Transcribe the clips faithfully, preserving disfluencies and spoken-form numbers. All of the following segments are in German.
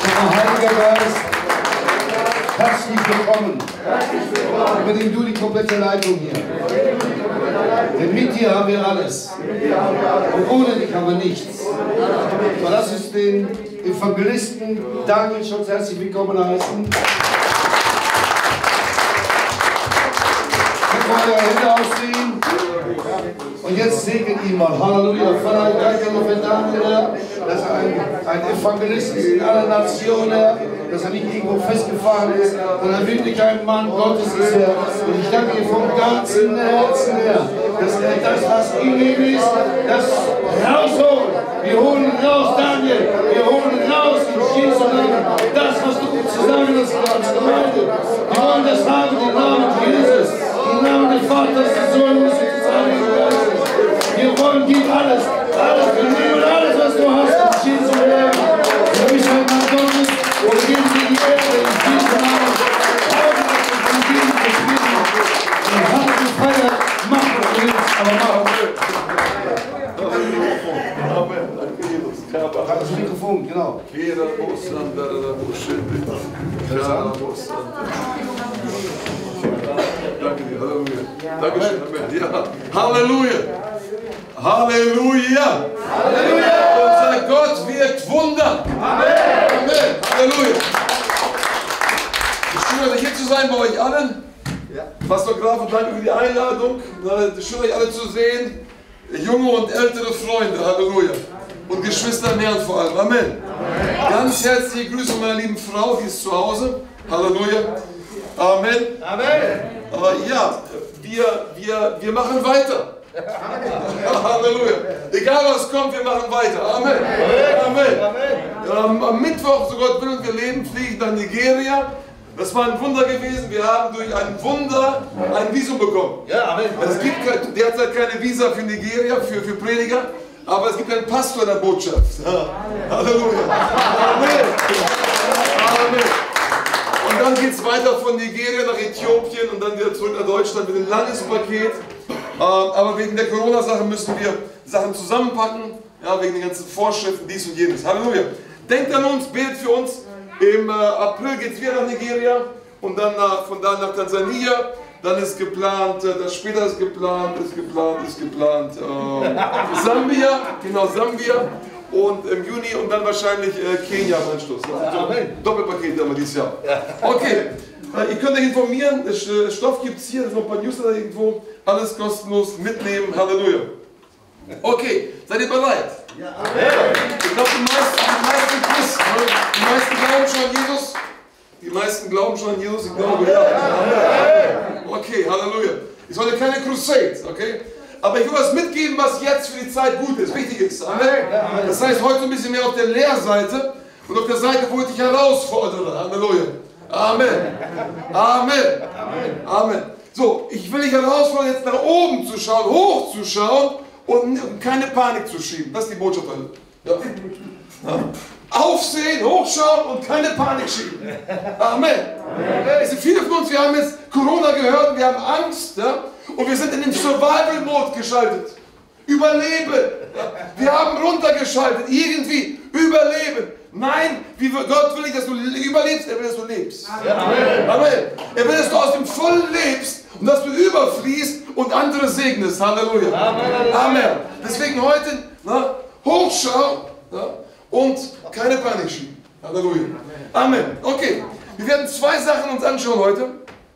Heiliger Geist, herzlich willkommen. Übernimm du die komplette Leitung hier. Denn mit dir haben wir alles. Und ohne dich haben wir nichts. So, lass uns den Evangelisten Daniel schon herzlich willkommen heißen. Eure Hände ausziehen. Und jetzt segnet ihn mal. Halleluja. Vater, ich danke dir für Daniel, dass er ein, ein Evangelist ist in aller Nationen, dass er nicht irgendwo festgefahren ist, sondern wirklich ein Mann Gottes ist, Herr. Und ich danke dir vom ganzen Herzen, Herr, dass er das, was in ihm ist, das rausholt. Wir holen ihn raus, Daniel. Wir holen ihn raus in Jesu Namen. Das, was du zu sagen hast, als Gemeinde. Wir wollen das haben, den Namen Jesus. Im Namen des Vaters, des Sohnes und des Heiligen Geistes. Wir wollen dir alles, alles, wir nehmen alles, was du hast, in Jesu Namen. Du bist ein Mann Gottes und wir geben dir die Ehre in Jesu Namen. Und geben dir Frieden. Und haben die Freiheit, mach was du willst, aber mach auch. Das Mikrofon, genau. Danke dir, Halleluja. Dankeschön, Amen. Ja. Halleluja. Halleluja. Halleluja. Unser Gott wirkt Wunder. Amen. Amen. Halleluja. Es ist schön, hier zu sein bei euch allen. Ja. Pastor Graf, und danke für die Einladung. Es ist schön, euch alle zu sehen. Junge und ältere Freunde. Halleluja. Und Geschwister im Herrn vor allem. Amen. Amen. Ganz herzliche Grüße meiner lieben Frau, die ist zu Hause. Halleluja. Amen. Amen. Uh, ja, wir, wir, wir machen weiter. Halleluja. Egal was kommt, wir machen weiter. Amen. Amen. Amen. Um, am Mittwoch, so Gott will und wir leben, fliege ich nach Nigeria. Das war ein Wunder gewesen. Wir haben durch ein Wunder ein Visum bekommen. Ja, Amen. Es gibt derzeit keine Visa für Nigeria, für, für Prediger, aber es gibt einen Pastor in der Botschaft. Halleluja. Amen. Amen. Und dann geht es weiter von Nigeria nach Äthiopien und dann wieder zurück nach Deutschland mit einem langes Paket. Ähm, aber wegen der Corona-Sache müssen wir Sachen zusammenpacken, ja, wegen den ganzen Vorschriften, dies und jenes. Halleluja. Denkt an uns, betet für uns. Im äh, April geht es wieder nach Nigeria und dann nach, von da nach Tansania. Dann ist geplant, äh, das später ist geplant, ist geplant, ist geplant. Äh, Sambia, genau Sambia. Und im Juni und dann wahrscheinlich äh, Kenia am Anschluss. Also Doppelpaket haben wir dieses Jahr. Okay, äh, ihr könnt euch informieren, das, äh, Stoff gibt es hier, das ist noch ein paar Newsletter irgendwo. Alles kostenlos mitnehmen, Halleluja. Okay, seid ihr bereit? Ja. Ich glaube, die meisten, die meisten Christen, die meisten glauben schon an Jesus. Die meisten glauben schon an Jesus, ich glaube ja. Okay, Halleluja. Ist heute keine Crusade, okay? Aber ich will was mitgeben, was jetzt für die Zeit gut ist, wichtig ist. Amen. Das heißt, heute ein bisschen mehr auf der Lehrseite und auf der Seite, wo ich dich herausfordere. Halleluja. Amen. Amen. Amen. So, ich will dich herausfordern, jetzt nach oben zu schauen, hoch zu schauen und keine Panik zu schieben. Das ist die Botschaft heute. Ja. Ja. Aufsehen, hochschauen und keine Panik schieben. Amen. Amen. Es sind viele von uns, wir haben jetzt Corona gehört und wir haben Angst. Ja? Und wir sind in den Survival-Mode geschaltet. Überleben. Ja? Wir haben runtergeschaltet. Irgendwie überleben. Nein, wie Gott will nicht, dass du überlebst, er will, dass du lebst. Amen. Amen. Er will, dass du aus dem Vollen lebst und dass du überfließt und andere segnest. Halleluja. Amen. Amen. Deswegen heute na, hochschauen. Ja? Und keine Panik schieben. Halleluja. Amen. Okay, wir werden zwei Sachen uns anschauen heute.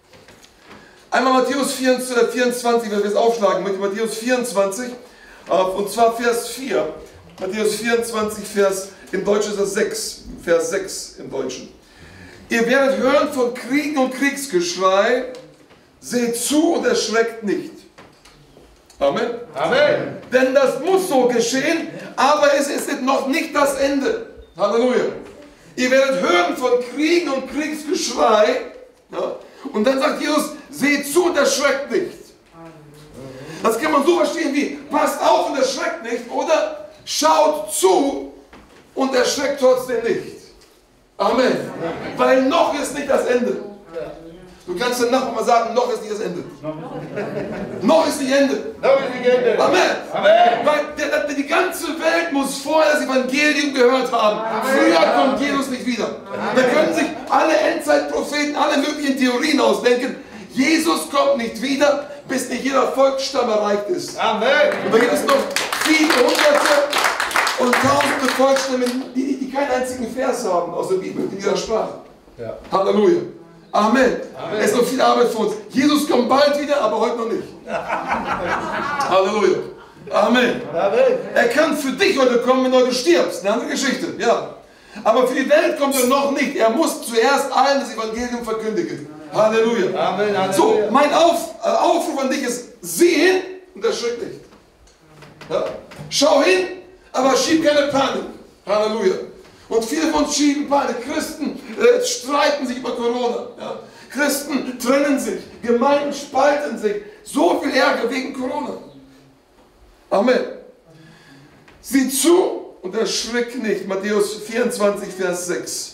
Einmal Matthäus vierundzwanzig, wenn wir es aufschlagen, mit Matthäus vierundzwanzig, und zwar Vers vier. Matthäus vierundzwanzig, Vers, im Deutschen ist das sechs, Vers sechs im Deutschen. Ihr werdet hören von Kriegen und Kriegsgeschrei, seht zu und erschreckt nicht. Amen. Amen. Denn das muss so geschehen, aber es ist noch nicht das Ende. Halleluja. Ihr werdet hören von Kriegen und Kriegsgeschrei. Ja? Und dann sagt Jesus, seht zu und erschreckt nicht. Das kann man so verstehen wie, passt auf und erschreckt nicht, oder schaut zu und erschreckt trotzdem nicht. Amen. Amen. Weil noch ist nicht das Ende. Du kannst den Nachbarn mal sagen, noch ist nicht das Ende. Noch ist nicht Ende. Noch ist nicht Ende. Amen. Amen. Weil der, der, die ganze Welt muss vorher das Evangelium gehört haben. Amen. Früher kommt Jesus nicht wieder. wieder. Da können sich alle Endzeitpropheten, alle möglichen Theorien ausdenken. Jesus kommt nicht wieder, bis nicht jeder Volksstamm erreicht ist. Amen. Und da gibt es noch viele hunderte und tausende Volksstämme, die, die keinen einzigen Vers haben aus der Bibel, in ihrer Sprache. Ja. Halleluja. Amen. Amen. Es ist noch viel Arbeit für uns. Jesus kommt bald wieder, aber heute noch nicht. Halleluja. Amen. Amen. Er kann für dich heute kommen, wenn du heute stirbst. Eine andere Geschichte. Ja. Aber für die Welt kommt er noch nicht. Er muss zuerst allen das Evangelium verkündigen. Halleluja. Amen. Halleluja. So, mein Auf, äh, Aufruf an dich ist, sieh hin und erschrick nicht. Ja. Schau hin, aber schieb keine Panik. Halleluja. Und viele von uns schieben Panik. Christen äh, streiten sich über Corona. Ja. Christen trennen sich. Gemeinden spalten sich. So viel Ärger wegen Corona. Amen. Sieh zu und erschrick nicht. Matthäus vierundzwanzig, Vers sechs.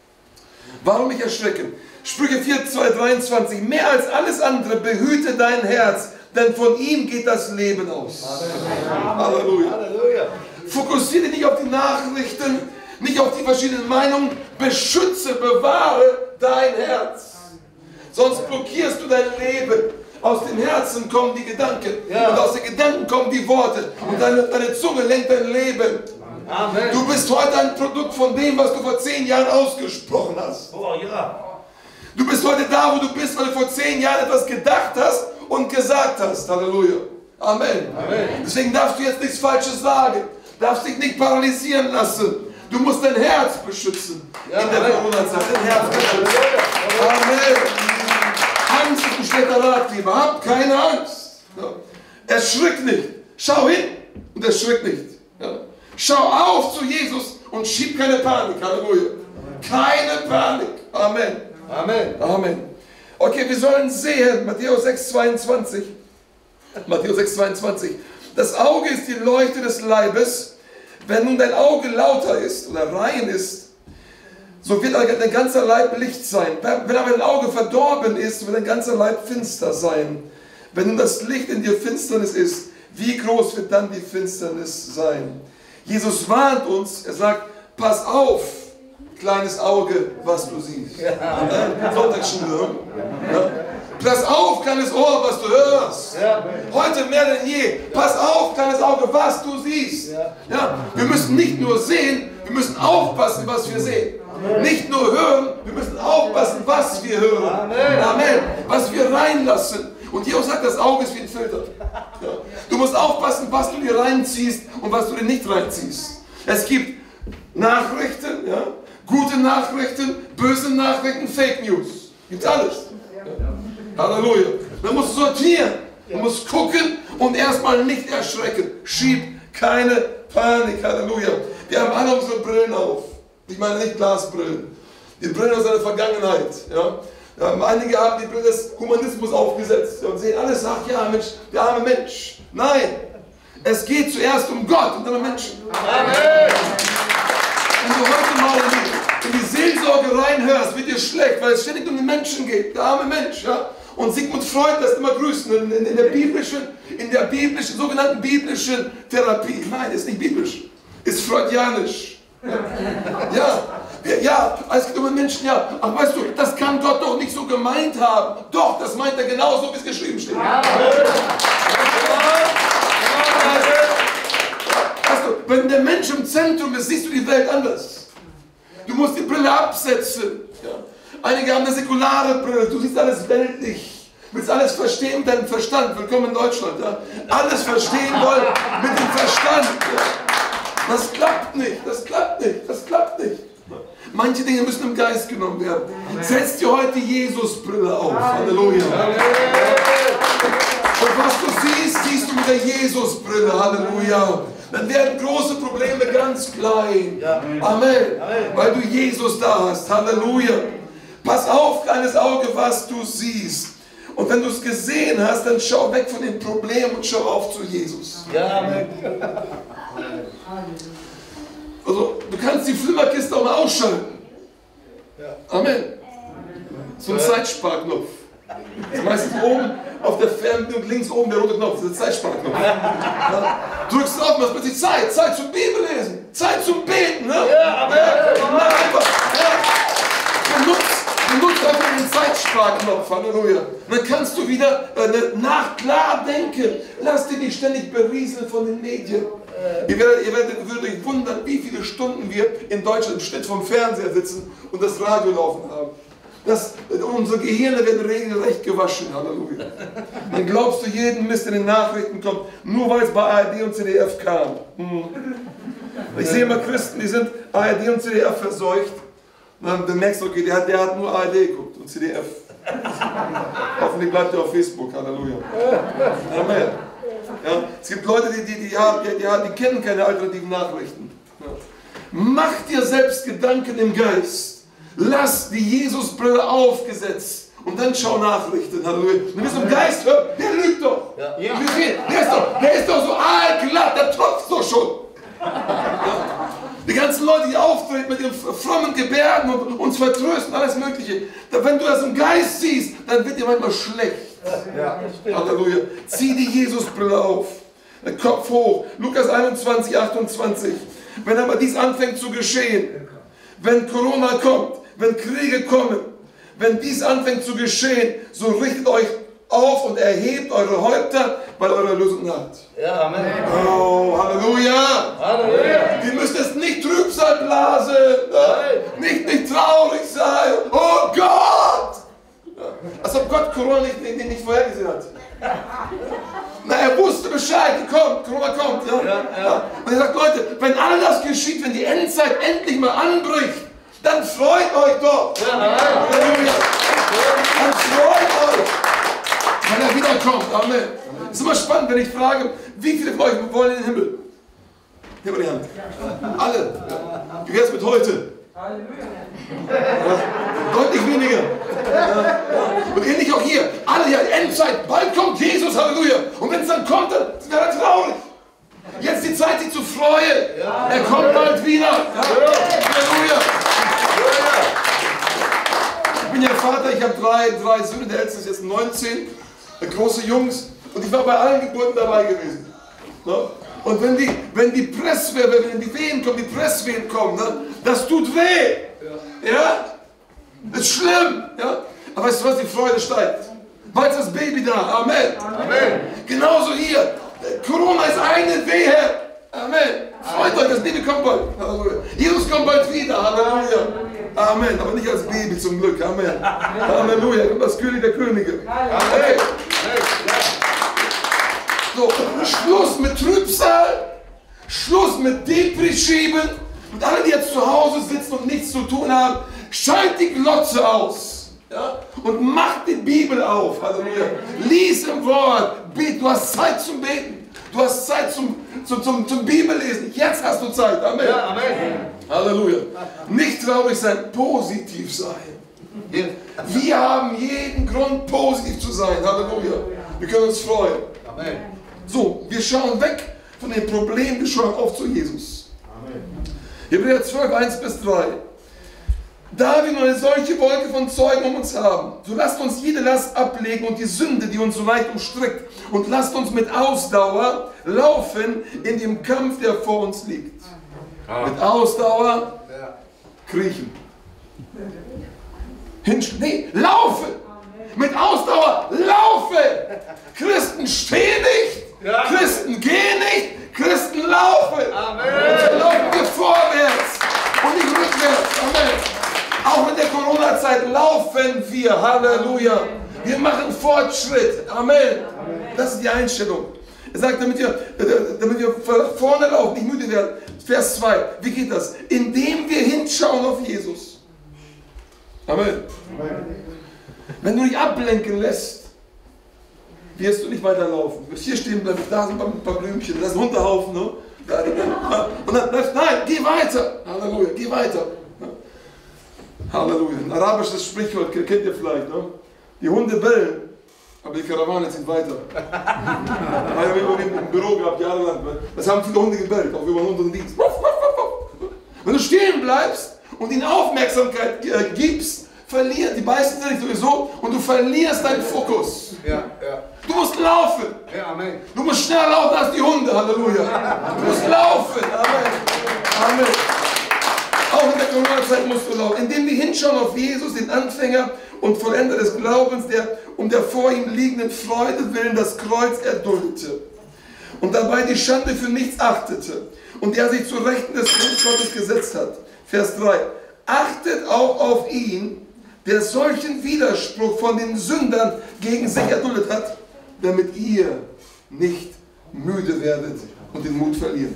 Warum nicht erschrecken? Sprüche vier, zwei, dreiundzwanzig. Mehr als alles andere behüte dein Herz, denn von ihm geht das Leben aus. Amen. Halleluja. Halleluja. Fokussiere dich nicht auf die Nachrichten, nicht auf die verschiedenen Meinungen. Beschütze, bewahre dein Herz. Sonst blockierst du dein Leben. Aus dem Herzen kommen die Gedanken. Ja. Und aus den Gedanken kommen die Worte. Und deine, deine Zunge lenkt dein Leben. Amen. Du bist heute ein Produkt von dem, was du vor zehn Jahren ausgesprochen hast. Oh, ja. Du bist heute da, wo du bist, weil du vor zehn Jahren etwas gedacht hast und gesagt hast. Halleluja. Amen. Amen. Deswegen darfst du jetzt nichts Falsches sagen. Darfst dich nicht paralysieren lassen. Du musst dein Herz beschützen. Ja, in der Corona-Zeit. Dein Herz beschützen. Amen. Angst ist ein schlechter Ratgeber. Hab keine Angst. Ja. Erschrick nicht. Schau hin und erschrick nicht. Ja. Schau auf zu Jesus und schieb keine Panik. Halleluja. Keine Panik. Amen. Amen. Amen. Okay, wir sollen sehen, Matthäus sechs, zweiundzwanzig. Matthäus sechs, zweiundzwanzig. Das Auge ist die Leuchte des Leibes. Wenn nun dein Auge lauter ist oder rein ist, so wird dein ganzer Leib Licht sein. Wenn aber dein Auge verdorben ist, wird dein ganzer Leib finster sein. Wenn nun das Licht in dir Finsternis ist, wie groß wird dann die Finsternis sein? Jesus warnt uns, er sagt, pass auf, kleines Auge, was du siehst. Ja. Sonntagsschule. Ja. Pass auf, kleines Ohr, was du hörst. Ja. Heute mehr denn je. Pass auf, kleines Auge, was du siehst. Ja. Ja. Wir müssen nicht nur sehen, wir müssen aufpassen, was wir sehen. Amen. Nicht nur hören, wir müssen aufpassen, was wir hören. Amen. Amen. Was wir reinlassen. Und Jesus sagt, das Auge ist wie ein Filter. Ja. Du musst aufpassen, was du dir reinziehst und was du dir nicht reinziehst. Es gibt Nachrichten, ja? Gute Nachrichten, böse Nachrichten, Fake News. Gibt alles. Ja. Halleluja. Man muss sortieren. Man muss gucken und erstmal nicht erschrecken. Schieb keine Panik. Halleluja. Wir haben alle unsere Brillen auf. Ich meine nicht Glasbrillen. Die Brillen aus der Vergangenheit. Ja. Ja, einige haben die Brille des Humanismus aufgesetzt und sehen alles, ach ja, Mensch, der arme Mensch. Nein, es geht zuerst um Gott und dann um Menschen. Amen. Wenn du heute mal in die, in die Seelsorge reinhörst, wird dir schlecht, weil es ständig um den Menschen geht, der arme Mensch. Ja? Und Sigmund Freud lässt immer grüßen in, in, in der biblischen, in der biblischen, sogenannten biblischen Therapie. Nein, ist nicht biblisch, ist freudianisch. Ja. Ja, ja, es geht um Menschen, ja. Ach, weißt du, das kann Gott doch nicht so gemeint haben. Doch, das meint er genauso, wie es geschrieben steht. Ja. Weißt du, wenn der Mensch im Zentrum ist, siehst du die Welt anders. Du musst die Brille absetzen. Ja. Einige haben eine säkulare Brille, du siehst alles weltlich. Du willst alles verstehen mit deinem Verstand. Willkommen in Deutschland. Ja. Alles verstehen wollen mit dem Verstand. Ja. Das klappt nicht, das klappt nicht, das klappt nicht. Manche Dinge müssen im Geist genommen werden. Setz dir heute die Jesus-Brille auf. Halleluja. Und was du siehst, siehst du mit der Jesus-Brille. Halleluja. Dann werden große Probleme ganz klein. Amen. Weil du Jesus da hast. Halleluja. Pass auf, kleines Auge, was du siehst. Und wenn du es gesehen hast, dann schau weg von den Problemen und schau auf zu Jesus. Amen. Also, du kannst die Flimmerkiste auch mal ausschalten. Ja. Amen. So ein Zeitsparknopf. Das ist meistens oben auf der Fernbedienung, links oben der rote Knopf, das ist der Zeitsparknopf. Ja. Drückst drauf, machst plötzlich Zeit, Zeit zum Bibellesen, Zeit zum Beten. Ne? Ja, Amen. Ja, mach einfach. Ja. Sparknopf, Halleluja. Dann kannst du wieder äh, nach klar denken. Lass dich nicht ständig berieseln von den Medien. Ihr werdet, ihr werdet würdet euch wundern, wie viele Stunden wir in Deutschland im Schnitt vom Fernseher sitzen und das Radio laufen haben. Das, unsere Gehirne werden regelrecht gewaschen, Halleluja. Dann glaubst du jeden Mist, der in den Nachrichten kommt, nur weil es bei A R D und C D F kam. Hm. Ich sehe immer Christen, die sind A R D und C D F verseucht. Und dann bemerkst du, okay, der hat, der hat nur A R D geguckt und C D F. Hoffentlich bleibt er auf Facebook, Halleluja. Amen. Ja, es gibt Leute, die, die, die, die, haben, die, die, die kennen keine alternativen Nachrichten. Ja. Mach dir selbst Gedanken im Geist. Lass die Jesusbrille aufgesetzt und dann schau Nachrichten. Halleluja. Wenn du es im Geist hörst, der lügt doch. Ja. Ja. Der, ist doch der ist doch so aalglatt, der tropft doch schon. Ja. Die ganzen Leute, die auftreten mit ihren frommen Gebärden und uns vertrösten, alles Mögliche. Wenn du das im Geist siehst, dann wird dir manchmal schlecht. Ja. Halleluja. Zieh die Jesusbrille auf. Den Kopf hoch. Lukas einundzwanzig, achtundzwanzig. Wenn aber dies anfängt zu geschehen, wenn Corona kommt, wenn Kriege kommen, wenn dies anfängt zu geschehen, so richtet euch auf und erhebt eure Häupter, weil eure Erlösung naht. Ja, Amen. Oh, Halleluja. Halleluja. Ihr müsst es nicht Trübsal blasen, nicht, nicht traurig sein. Oh Gott! Als ob Gott Corona nicht, nicht, nicht vorhergesehen hat. Na, er wusste Bescheid, kommt, Corona kommt. Ja? Ja, ja. Und er sagt, Leute, wenn all das geschieht, wenn die Endzeit endlich mal anbricht, dann freut euch doch. Ja, Halleluja. Dann freut euch, wenn er wiederkommt. Amen. Es ist immer spannend, wenn ich frage, wie viele von euch wollen in den Himmel? Heb mal die Hand. Alle. Wie wäre es mit heute? Ja, deutlich weniger. Ja, ja. Und ähnlich auch hier. Alle hier, Endzeit, bald kommt Jesus, Halleluja. Und wenn es dann kommt, dann wäre er traurig. Jetzt die Zeit, sich zu freuen. Ja. Er kommt bald wieder. Ja. Halleluja. Ich bin ja Vater, ich habe drei, drei Söhne, der älteste ist jetzt neunzehn, große Jungs. Und ich war bei allen Geburten dabei gewesen. Ne? Und wenn die, wenn die Presswehen, wenn die Wehen kommen, die Presswehen kommen, ne? Das tut weh. Ja? Ja? Das ist schlimm. Ja? Aber weißt du was, die Freude steigt. Weil ist das Baby da. Amen. Amen. Genauso hier. Corona ist eine Wehe. Amen. Freut euch, das Baby kommt bald. Halleluja. Jesus kommt bald wieder. Halleluja. Amen. Aber nicht als Baby zum Glück. Amen. Halleluja. Kommt das König der Könige. Amen. So, Schluss mit Trübsal. Schluss mit Depri-Schieben. Und alle, die jetzt zu Hause sitzen und nichts zu tun haben, schalt die Glotze aus. Ja? Und mach die Bibel auf. Halleluja. Lies im Wort. Bet. Du hast Zeit zum Beten. Du hast Zeit zum, zum, zum, zum Bibellesen. Jetzt hast du Zeit. Amen. Ja, Amen. Halleluja. Nicht traurig sein, positiv sein. Wir haben jeden Grund, positiv zu sein. Halleluja. Wir können uns freuen. Amen. So, wir schauen weg von den Problemen, wir schauen auf zu Jesus. Amen. Hebräer zwölf, eins bis drei. Da wir nur eine solche Wolke von Zeugen um uns haben, so lasst uns jede Last ablegen und die Sünde, die uns so leicht umstrickt, und lasst uns mit Ausdauer laufen in dem Kampf, der vor uns liegt. Ah. Mit Ausdauer kriechen. Hinsch nee, laufen! Mit Ausdauer laufen! Christen stehen nicht, ja. Christen gehen nicht, Christen laufen. Amen. Und so laufen wir vorwärts und nicht rückwärts. Amen. Auch in der Corona-Zeit laufen wir. Halleluja. Wir machen Fortschritt. Amen. Das ist die Einstellung. Er sagt, damit wir, damit wir vorne laufen, nicht müde werden. Vers zwei. Wie geht das? Indem wir hinschauen auf Jesus. Amen. Amen. Wenn du dich ablenken lässt, wirst du nicht weiterlaufen. Du wirst hier stehen bleiben, da sind ein paar Blümchen, das ist ein Hundehaufen. Ne? Und dann bleibst du, nein, geh weiter. Halleluja, geh weiter. Halleluja. Ein arabisches Sprichwort, kennt ihr vielleicht. Ne? Die Hunde bellen, aber die Karawane zieht weiter. Ich habe immer im Büro gehabt, jahrelang. Das haben viele Hunde gebellt, auch über unseren Dienst. Wenn du stehen bleibst und ihnen Aufmerksamkeit gibst, verlieren, die beißen dich sowieso und du verlierst deinen Fokus. Ja, ja. Du musst laufen. Ja, Amen. Du musst schneller laufen als die Hunde. Halleluja. Du musst laufen. Amen. Amen. Auch auch in der Corona-Zeit musst du laufen, indem wir hinschauen auf Jesus, den Anfänger und Vollender des Glaubens, der um der vor ihm liegenden Freude willen das Kreuz erduldete und dabei die Schande für nichts achtete und der sich zu Rechten des Thrones Gottes gesetzt hat. Vers drei. Achtet auch auf ihn, der solchen Widerspruch von den Sündern gegen sich erduldet hat, damit ihr nicht müde werdet und den Mut verliert.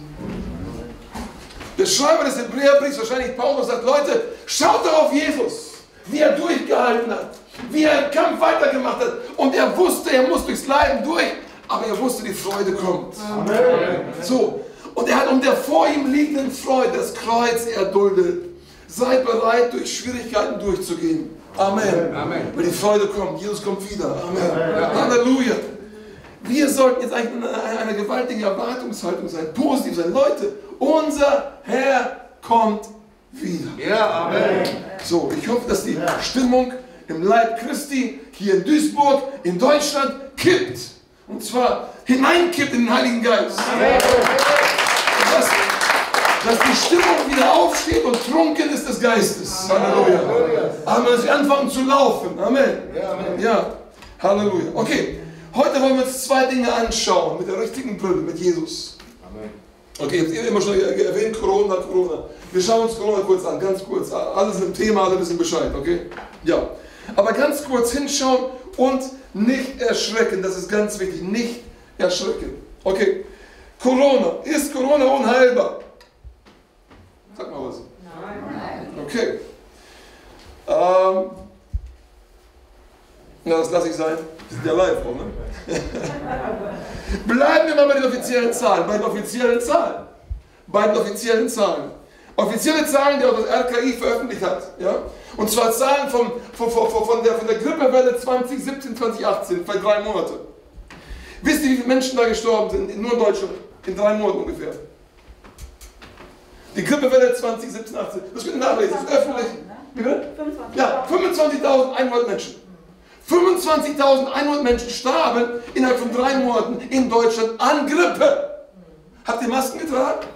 Der Schreiber des Hebräerbriefs, wahrscheinlich Paulus, sagt, Leute, schaut doch auf Jesus, wie er durchgehalten hat, wie er im Kampf weitergemacht hat. Und er wusste, er muss durchs Leiden durch, aber er wusste, die Freude kommt. Amen. So, und er hat um der vor ihm liegenden Freude das Kreuz erduldet. Sei bereit, durch Schwierigkeiten durchzugehen. Amen. Amen. Weil die Freude kommt, Jesus kommt wieder. Amen. Amen. Halleluja. Wir sollten jetzt eigentlich eine, eine gewaltige Erwartungshaltung sein, positiv sein. Leute, unser Herr kommt wieder. Ja, Amen. So, ich hoffe, dass die Stimmung im Leib Christi hier in Duisburg, in Deutschland kippt. Und zwar hineinkippt in den Heiligen Geist. Amen. Dass, dass die Stimmung wieder aufsteht und trunken ist des Geistes. Halleluja. Amen. Dass wir anfangen zu laufen. Amen. Ja, Halleluja. Okay. Heute wollen wir uns zwei Dinge anschauen, mit der richtigen Brille, mit Jesus. Amen. Okay, jetzt immer schon erwähnt, Corona, Corona. Wir schauen uns Corona kurz an, ganz kurz. Alles im Thema, alle wissen Bescheid, okay? Ja. Aber ganz kurz hinschauen und nicht erschrecken, das ist ganz wichtig, nicht erschrecken. Okay, Corona, ist Corona unheilbar? Sag mal was. Nein. Okay. Ähm, na, das lasse ich sein. Wir sind ja live, auch, ne? Bleiben wir mal bei den offiziellen Zahlen. Bei den offiziellen Zahlen. Bei den offiziellen Zahlen. Offizielle Zahlen, die auch das R K I veröffentlicht hat. Ja? Und zwar Zahlen vom, von, von, von, der, von der Grippewelle zwanzig siebzehn, zwanzig achtzehn, bei drei Monate. Wisst ihr, wie viele Menschen da gestorben sind? Nur in Deutschland. In drei Monaten ungefähr. Die Grippewelle zwanzig siebzehn, achtzehn. Das könnt ihr nachlesen. Das ist öffentlich. Wie bitte? Ja, fünfundzwanzigtausendeinhundert Menschen. fünfundzwanzigtausendeinhundert Menschen starben innerhalb von drei Monaten in Deutschland an Grippe. Habt ihr Masken getragen?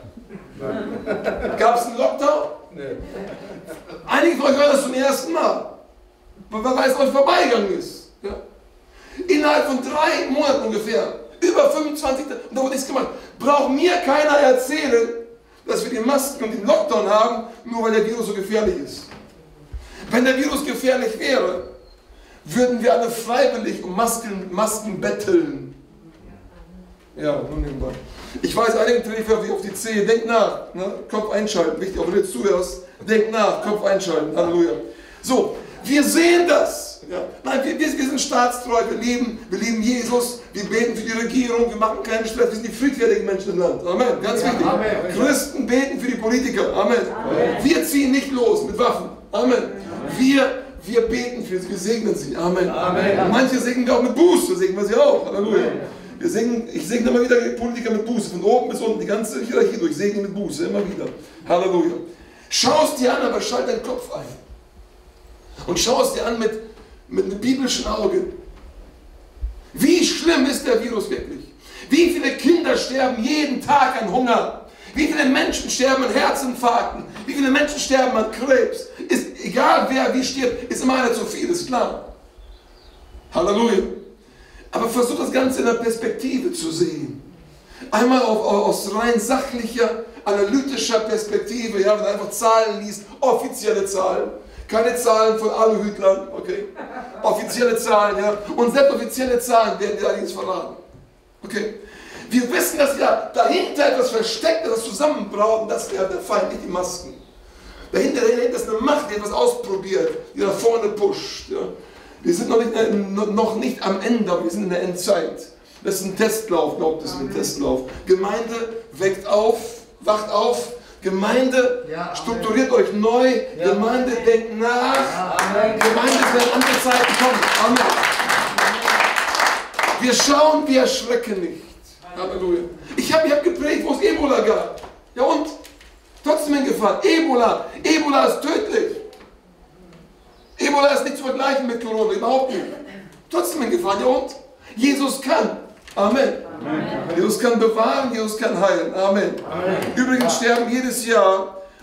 Gab es einen Lockdown? Nee. Einige von euch hören das zum ersten Mal, weil es euch vorbeigegangen ist. Ja. Innerhalb von drei Monaten ungefähr, über fünfundzwanzigtausend, und da wurde nichts gemacht. Braucht mir keiner erzählen, dass wir die Masken und den Lockdown haben, nur weil der Virus so gefährlich ist. Wenn der Virus gefährlich wäre, würden wir alle freiwillig um Masken, Masken betteln. Ja, nun nebenbei. Ich weiß, einige treten auf die Zehe. Denk nach. Ne? Kopf einschalten. Wichtig, auch wenn du jetzt zuhörst. Denk nach. Kopf einschalten. Halleluja. So, wir sehen das. Ja. Nein, wir, wir sind staatstreu. Wir lieben, wir lieben Jesus. Wir beten für die Regierung. Wir machen keinen Stress. Wir sind die friedfertigen Menschen im Land. Amen. Ganz wichtig. Ja, Amen. Christen beten für die Politiker. Amen. Amen. Wir ziehen nicht los mit Waffen. Amen. Amen. Wir Wir beten für sie, wir segnen sie. Amen. Amen. Und manche segnen wir auch mit Buße, segnen wir sie auch. Halleluja. Wir segnen, ich segne immer wieder die Politiker mit Buße, von oben bis unten, die ganze Hierarchie durch, segne mit Buße, immer wieder. Halleluja. Schau es dir an, aber schalt deinen Kopf ein. Und schau es dir an mit, mit einem biblischen Auge. Wie schlimm ist der Virus wirklich? Wie viele Kinder sterben jeden Tag an Hunger? Wie viele Menschen sterben an Herzinfarkten? Wie viele Menschen sterben an Krebs? Ist egal wer wie stirbt, ist immer einer zu viel, ist klar. Halleluja. Aber versuch das Ganze in der Perspektive zu sehen. Einmal auf, aus rein sachlicher, analytischer Perspektive, ja, wenn du einfach Zahlen liest, offizielle Zahlen. Keine Zahlen von Aluhütlern, okay? Offizielle Zahlen, ja. Und selbst offizielle Zahlen werden dir allerdings verraten. Okay? Wir wissen, dass ja dahinter etwas versteckt ist, das zusammenbraut, und das ist der, der Feind, nicht die Masken. Dahinter, dahinter ist eine Macht, die etwas ausprobiert, die nach vorne pusht. Ja. Wir sind noch nicht, noch nicht am Ende, aber wir sind in der Endzeit. Das ist ein Testlauf, glaubt es, ein Testlauf. Gemeinde weckt auf, wacht auf. Gemeinde, ja, strukturiert euch neu. Ja. Gemeinde, denkt nach. Ja, Gemeinde, wenn andere Zeiten kommen. Amen. Wir schauen, wir erschrecken nicht. Halleluja. Ich habe ich hab gepredigt, wo es Ebola gab. Ja und? Trotzdem hingefahren. Ebola. Ebola ist tödlich. Ebola ist nicht zu vergleichen mit Corona, überhaupt nicht. Trotzdem hingefahren. Ja und? Jesus kann. Amen. Amen. Jesus kann bewahren, Jesus kann heilen. Amen. Amen. Übrigens sterben jedes Jahr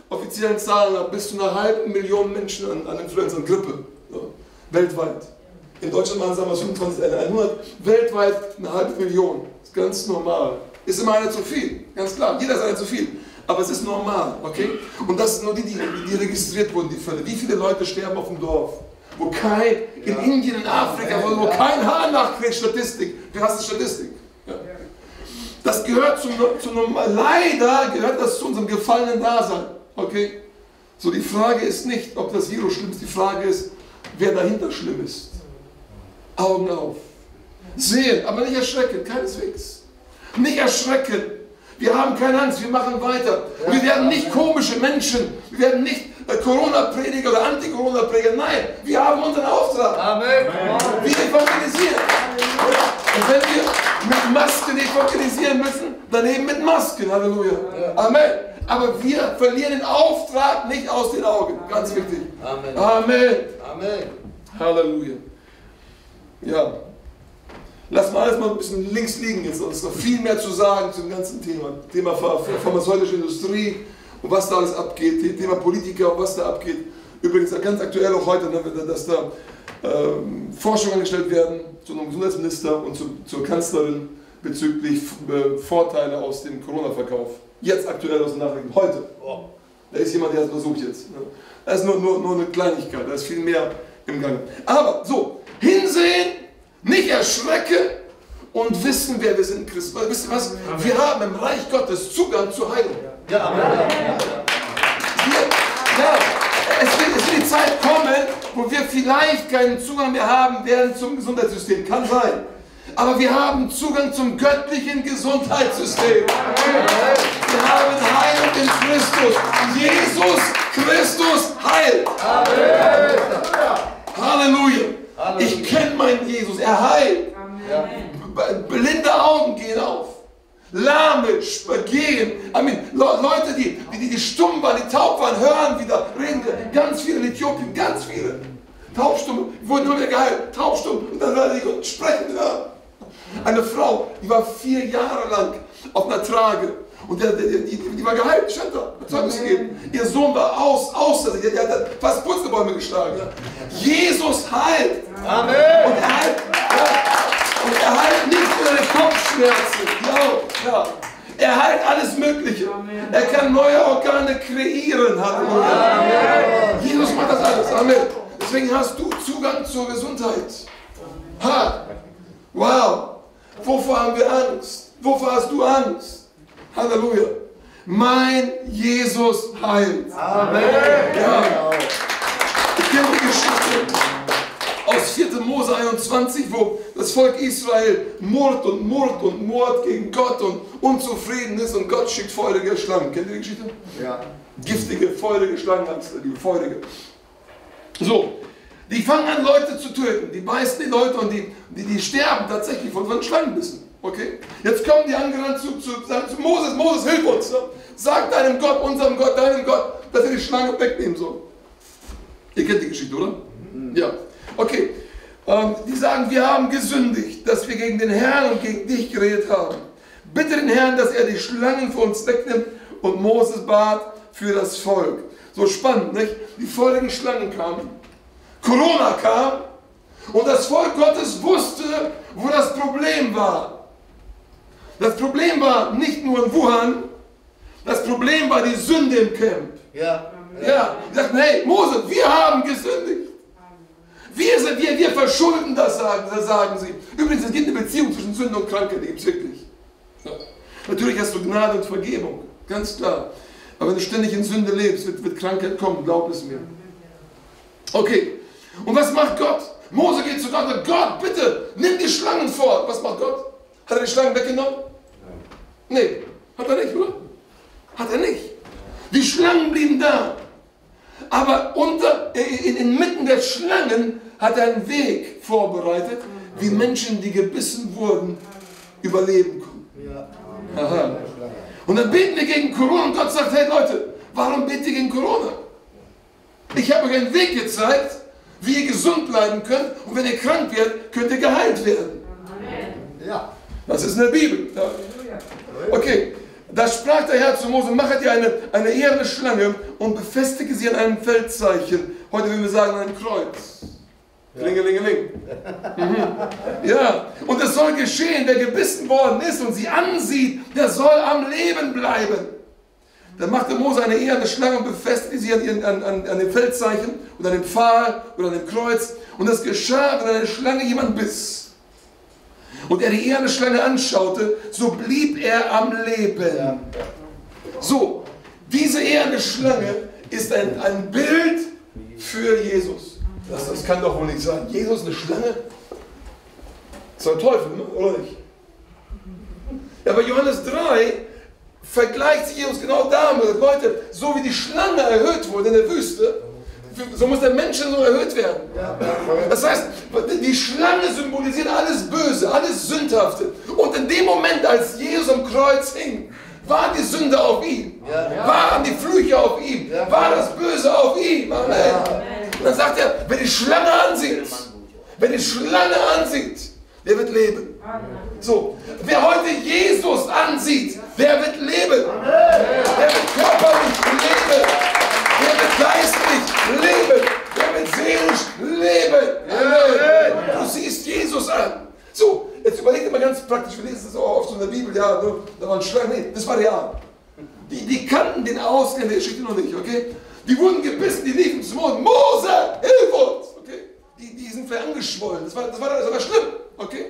offiziellen Zahlen nach bis zu einer halben Million Menschen an, an Influenza und Grippe. Ja, weltweit. In Deutschland machen wir fünfundzwanzig, hundert, weltweit eine halbe Million. Das ist ganz normal. Ist immer einer zu viel, ganz klar. Jeder ist einer zu viel. Aber es ist normal, okay? Und das sind nur die, die, die registriert wurden, die Fälle. Wie viele Leute sterben auf dem Dorf? Wo kein, in ja. Indien, in Afrika, wo, wo kein Haar nachkriegt, Statistik. Du hast eine Statistik. Ja. Das gehört zu, zu leider gehört das zu unserem gefallenen Dasein, okay? So, die Frage ist nicht, ob das Virus schlimm ist, die Frage ist, wer dahinter schlimm ist. Augen auf. Sehen, aber nicht erschrecken, keineswegs. Nicht erschrecken. Wir haben keine Angst, wir machen weiter. Wir werden nicht komische Menschen, wir werden nicht äh, Corona-Prediger oder Anti-Corona-Prediger. Nein, wir haben unseren Auftrag. Amen. Wir evangelisieren. Und wenn wir mit Masken evangelisieren müssen, dann eben mit Masken. Halleluja. Amen. Aber wir verlieren den Auftrag nicht aus den Augen. Ganz wichtig. Amen. Amen. Amen. Halleluja. Ja. Lass mal alles mal ein bisschen links liegen jetzt, sonst ist noch viel mehr zu sagen zum ganzen Thema. Thema pharmazeutische Industrie und was da alles abgeht, Thema Politiker und was da abgeht. Übrigens ganz aktuell auch heute, dass da ähm, Forschungen angestellt werden zu einem Gesundheitsminister und zu, zur Kanzlerin bezüglich äh, Vorteile aus dem Corona-Verkauf. Jetzt aktuell aus den Nachrichten, heute. Da ist jemand, der das untersucht jetzt. Das ist nur, nur, nur eine Kleinigkeit, da ist viel mehr im Gange. Aber so, hinsehen, nicht erschrecken und wissen, wer wir sind in Christus. Weil, wisst ihr was? Wir haben im Reich Gottes Zugang zur Heilung. Ja, Amen. Wir, ja, es wird, es wird die Zeit kommen, wo wir vielleicht keinen Zugang mehr haben werden zum Gesundheitssystem. Kann sein. Aber wir haben Zugang zum göttlichen Gesundheitssystem. Wir haben Heilung in Christus. Jesus Christus heilt. Amen. Halleluja. Ich kenne meinen Jesus, er heilt. Amen. Blinde Augen gehen auf. Lahme gehen. I mean, Leute, die, die, die stumm waren, die taub waren, hören wieder, reden. Ganz viele in Äthiopien, ganz viele. Taubstumm, wurden nur mehr geheilt. Taubstumm, und dann werden die sprechen. Ja. Eine Frau, die war vier Jahre lang auf einer Trage. Und der, der, die, die war geheilt, stand da, Zeugnis gegeben. Ihr Sohn war aus, außer sich, der hat fast Purzelbäume geschlagen. Ja. Jesus heilt. Amen. Und er heilt, ja. Und er heilt nicht nur deine Kopfschmerzen. Ja, ja. Er heilt alles Mögliche. Amen. Er kann neue Organe kreieren. Halleluja. Amen. Jesus macht das alles. Amen. Deswegen hast du Zugang zur Gesundheit. Ha. Wow. Wovor haben wir Angst? Wovor hast du Angst? Halleluja. Mein Jesus heilt. Amen. Ja. Ich kenne die Geschichte aus vierter Mose einundzwanzig, wo das Volk Israel murrt und murrt und murrt gegen Gott und unzufrieden ist und Gott schickt feurige Schlangen. Kennt ihr die Geschichte? Ja. Giftige, feurige Schlangen, die feurige. So, die fangen an, Leute zu töten. Die beißen die Leute und die, die, die sterben tatsächlich von, von Schlangenbissen. Okay? Jetzt kommen die angerannt zu, zu, sagen zu Moses, Moses, hilf uns. Ne? Sag deinem Gott, unserem Gott, deinem Gott, dass er die Schlange wegnehmen soll. Ihr kennt die Geschichte, oder? Mhm. Ja. Okay. Ähm, die sagen, wir haben gesündigt, dass wir gegen den Herrn und gegen dich geredet haben. Bitte den Herrn, dass er die Schlangen für uns wegnimmt, und Moses bat für das Volk. So spannend, nicht? Die feurigen Schlangen kamen, Corona kam und das Volk Gottes wusste, wo das Problem war. Das Problem war nicht nur in Wuhan, das Problem war die Sünde im Camp. Ja. Ja. Die sagten, hey Mose, wir haben gesündigt. Wir, sind, wir, wir verschulden das, sagen, das sagen sie. Übrigens, es gibt eine Beziehung zwischen Sünde und Krankheit, die gibt es wirklich. Ja. Natürlich hast du Gnade und Vergebung, ganz klar. Aber wenn du ständig in Sünde lebst, wird, wird Krankheit kommen, glaub es mir. Okay, und was macht Gott? Mose geht zu Gott und sagt, Gott, bitte, nimm die Schlangen fort. Was macht Gott? Hat er die Schlangen weggenommen? Nee, hat er nicht, oder? Hat er nicht. Die Schlangen blieben da. Aber unter, in, inmitten der Schlangen hat er einen Weg vorbereitet, wie Menschen, die gebissen wurden, überleben konnten. Aha. Und dann beten wir gegen Corona und Gott sagt, hey Leute, warum betet ihr gegen Corona? Ich habe euch einen Weg gezeigt, wie ihr gesund bleiben könnt, und wenn ihr krank werdet, könnt ihr geheilt werden. Ja. Das ist in der Bibel. Ja. Okay, Da sprach der Herr zu Mose, mache dir eine, eine eherne Schlange und befestige sie an einem Feldzeichen. Heute würden wir sagen, an einem Kreuz. Klingelingeling. Mhm. Ja, und es soll geschehen, wer gebissen worden ist und sie ansieht, der soll am Leben bleiben. Dann machte Mose eine eherne Schlange und befestigte sie an, ihren, an, an, an dem Feldzeichen oder an dem Pfahl oder an dem Kreuz. Und es geschah, wenn eine Schlange jemand biss und er die eherne Schlange anschaute, so blieb er am Leben. So, diese eherne Schlange ist ein, ein Bild für Jesus. Das, das kann doch wohl nicht sein. Jesus eine Schlange? Das ist der Teufel, ne? Oder nicht? Ja, aber Johannes drei vergleicht sich Jesus genau damit. Leute, so wie die Schlange erhöht wurde in der Wüste, so muss der Mensch so erhöht werden. Das heißt, die Schlange symbolisiert alles Böse, alles Sündhafte. Und in dem Moment, als Jesus am Kreuz hing, war die Sünde auf ihm, waren die Flüche auf ihm, war das Böse auf ihm. Amen. Und dann sagt er, wer die Schlange ansieht, wer die Schlange ansieht, der wird leben. So, wer heute Jesus ansieht, der wird leben. Der wird körperlich leben. Der wird geistlich leben. Der wird seelisch leben. Amen. Du siehst Jesus an. So, jetzt überleg dir mal ganz praktisch, wir lesen das auch oft so in der Bibel, ja, da waren Schlangen, nee, das war real. Die, die kannten den Ausgang der Geschichte noch nicht, okay? Die wurden gebissen, die liefen zum Mond, Mose, hilf uns, okay? Die, die sind vielleicht angeschwollen, das war, das war, das war schlimm, okay?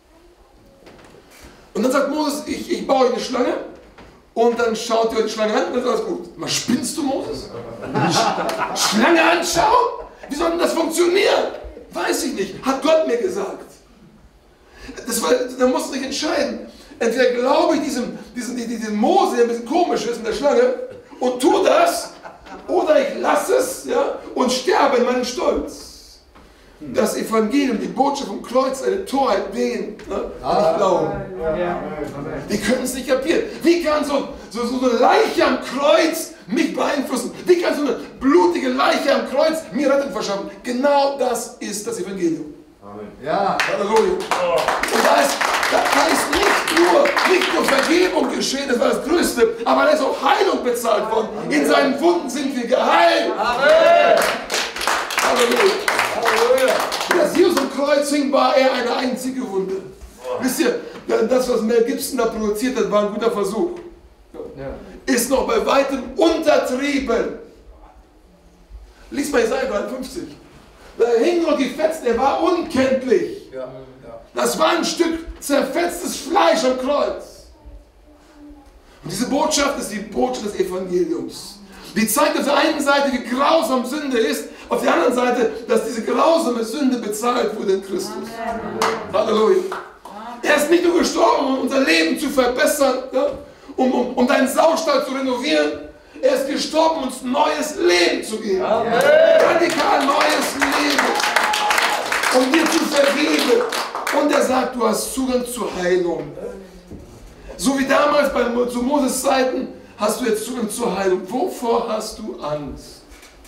Und dann sagt Moses, ich, ich baue euch eine Schlange und dann schaut ihr euch die Schlange an und dann ist alles gut. Mal spinnst du, Moses? Schlange anschauen? Wie soll denn das funktionieren? Weiß ich nicht, hat Gott mir gesagt. Das war, da musst du dich entscheiden. Entweder glaube ich diesem, diesem, diesem Mose, der ein bisschen komisch ist in der Schlange, und tue das, oder ich lasse es, ja, und sterbe in meinem Stolz. Das Evangelium, die Botschaft vom Kreuz, eine Torheit denen, ne, die glauben. Die können es nicht kapieren. Wie kann so, so, so eine Leiche am Kreuz mich beeinflussen? Wie kann so eine blutige Leiche am Kreuz mir Rettung verschaffen? Genau das ist das Evangelium. Amen. Ja. Halleluja. Und da ist, da ist nicht nur, nicht nur Vergebung geschehen, das war das Größte, aber da ist auch Heilung bezahlt worden. In seinen Wunden sind wir geheilt. Amen. Halleluja. Halleluja. Als Jesus am Kreuz hing, war er eine einzige Wunde. Oh. Wisst ihr, das, was Mel Gibson da produziert hat, war ein guter Versuch. Ja. Ist noch bei weitem untertrieben. Lies mal Jesaja dreiundfünfzig. Da hing noch die Fetzen, der war unkenntlich. Ja. Ja. Das war ein Stück zerfetztes Fleisch am Kreuz. Und diese Botschaft ist die Botschaft des Evangeliums. Die zeigt auf der einen Seite, wie grausam Sünde ist, auf der anderen Seite, dass diese grausame Sünde bezahlt wurde in Christus. Amen. Halleluja. Er ist nicht nur gestorben, um unser Leben zu verbessern, ja, um, um, um deinen Saustall zu renovieren. Er ist gestorben, um uns neues Leben zu geben. Amen. Radikal neues Leben. Um dir zu vergeben. Und er sagt, du hast Zugang zur Heilung. So wie damals bei, zu Moses Zeiten hast du jetzt Zugang zur Heilung. Wovor hast du Angst?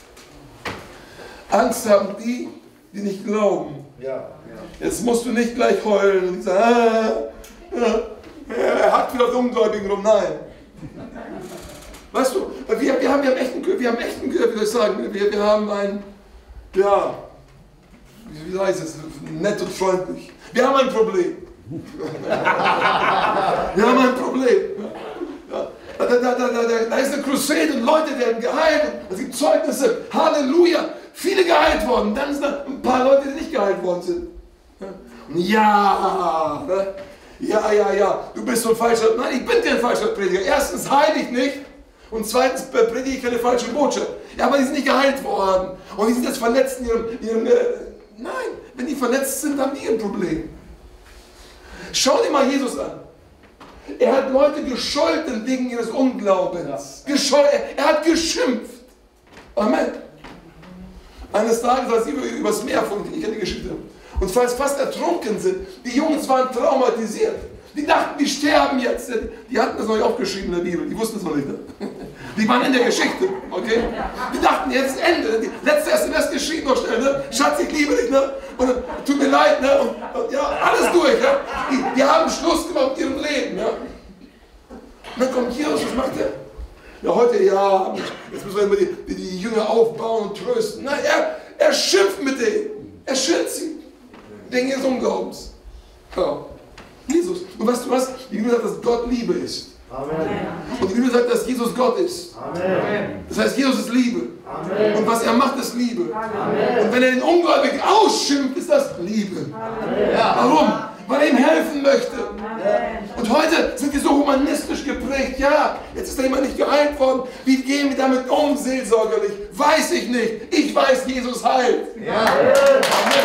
Angst haben die, die nicht glauben. Jetzt musst du nicht gleich heulen und sagen, ah, ja, er hat wieder Ungläubigen rum. Nein. Weißt du, wir, wir, haben, wir haben echt einen, wir haben echt einen, wie soll ich sagen, wir, wir haben ein, ja, wie, wie heißt es, nett und freundlich. Wir haben ein Problem. Wir haben ein Problem. Ja. Da, da, da, da, da ist eine Crusade und Leute werden geheilt. Es gibt Zeugnisse. Halleluja. Viele geheilt worden. Dann sind da ein paar Leute, die nicht geheilt worden sind. Ja, ja, ja, ja. Du bist so ein falscher. Nein, ich bin kein falscher Prediger. Erstens heile ich nicht. Und zweitens predige ich keine falsche Botschaft. Ja, aber die sind nicht geheilt worden. Und die sind jetzt verletzt in ihrem... ihrem äh, nein, wenn die verletzt sind, haben die ein Problem. Schau dir mal Jesus an. Er hat Leute gescholten wegen ihres Unglaubens. Geschol er, er hat geschimpft. Amen. Eines Tages, als sie über, übers Meer fuhren, ich kenne die Geschichte, und fast, fast ertrunken sind, die Jungs waren traumatisiert. Die dachten, die sterben jetzt. Die hatten das noch nicht aufgeschrieben in der Bibel, die wussten es noch nicht. Die waren in der Geschichte, okay? Die dachten, jetzt ist Ende. Die letzte S M S geschrieben noch schnell, ne? Schatz, ich liebe dich, ne? Und tut mir leid, ne? Und, und ja, alles durch, ja? Die, die haben Schluss gemacht mit ihrem Leben, ja? Und dann kommt Jesus Ja, heute, ja, jetzt müssen wir immer die, die Jünger aufbauen und trösten. Nein, er, er schimpft mit denen. Er schimpft sie. Wegen ihres Unglaubens. Ja. Jesus. Und weißt du was? Die Bibel sagt, dass Gott Liebe ist. Amen. Und die Bibel sagt, dass Jesus Gott ist. Amen. Das heißt, Jesus ist Liebe. Amen. Und was er macht, ist Liebe. Amen. Und wenn er den Ungläubigen ausschimpft, ist das Liebe. Amen. Warum? Weil er ihm helfen möchte. Amen. Und heute sind wir so humanistisch geprägt. Ja, jetzt ist da jemand nicht geheilt worden. Wie gehen wir damit um, seelsorgerlich? Weiß ich nicht. Ich weiß, Jesus heilt. Ja. Amen.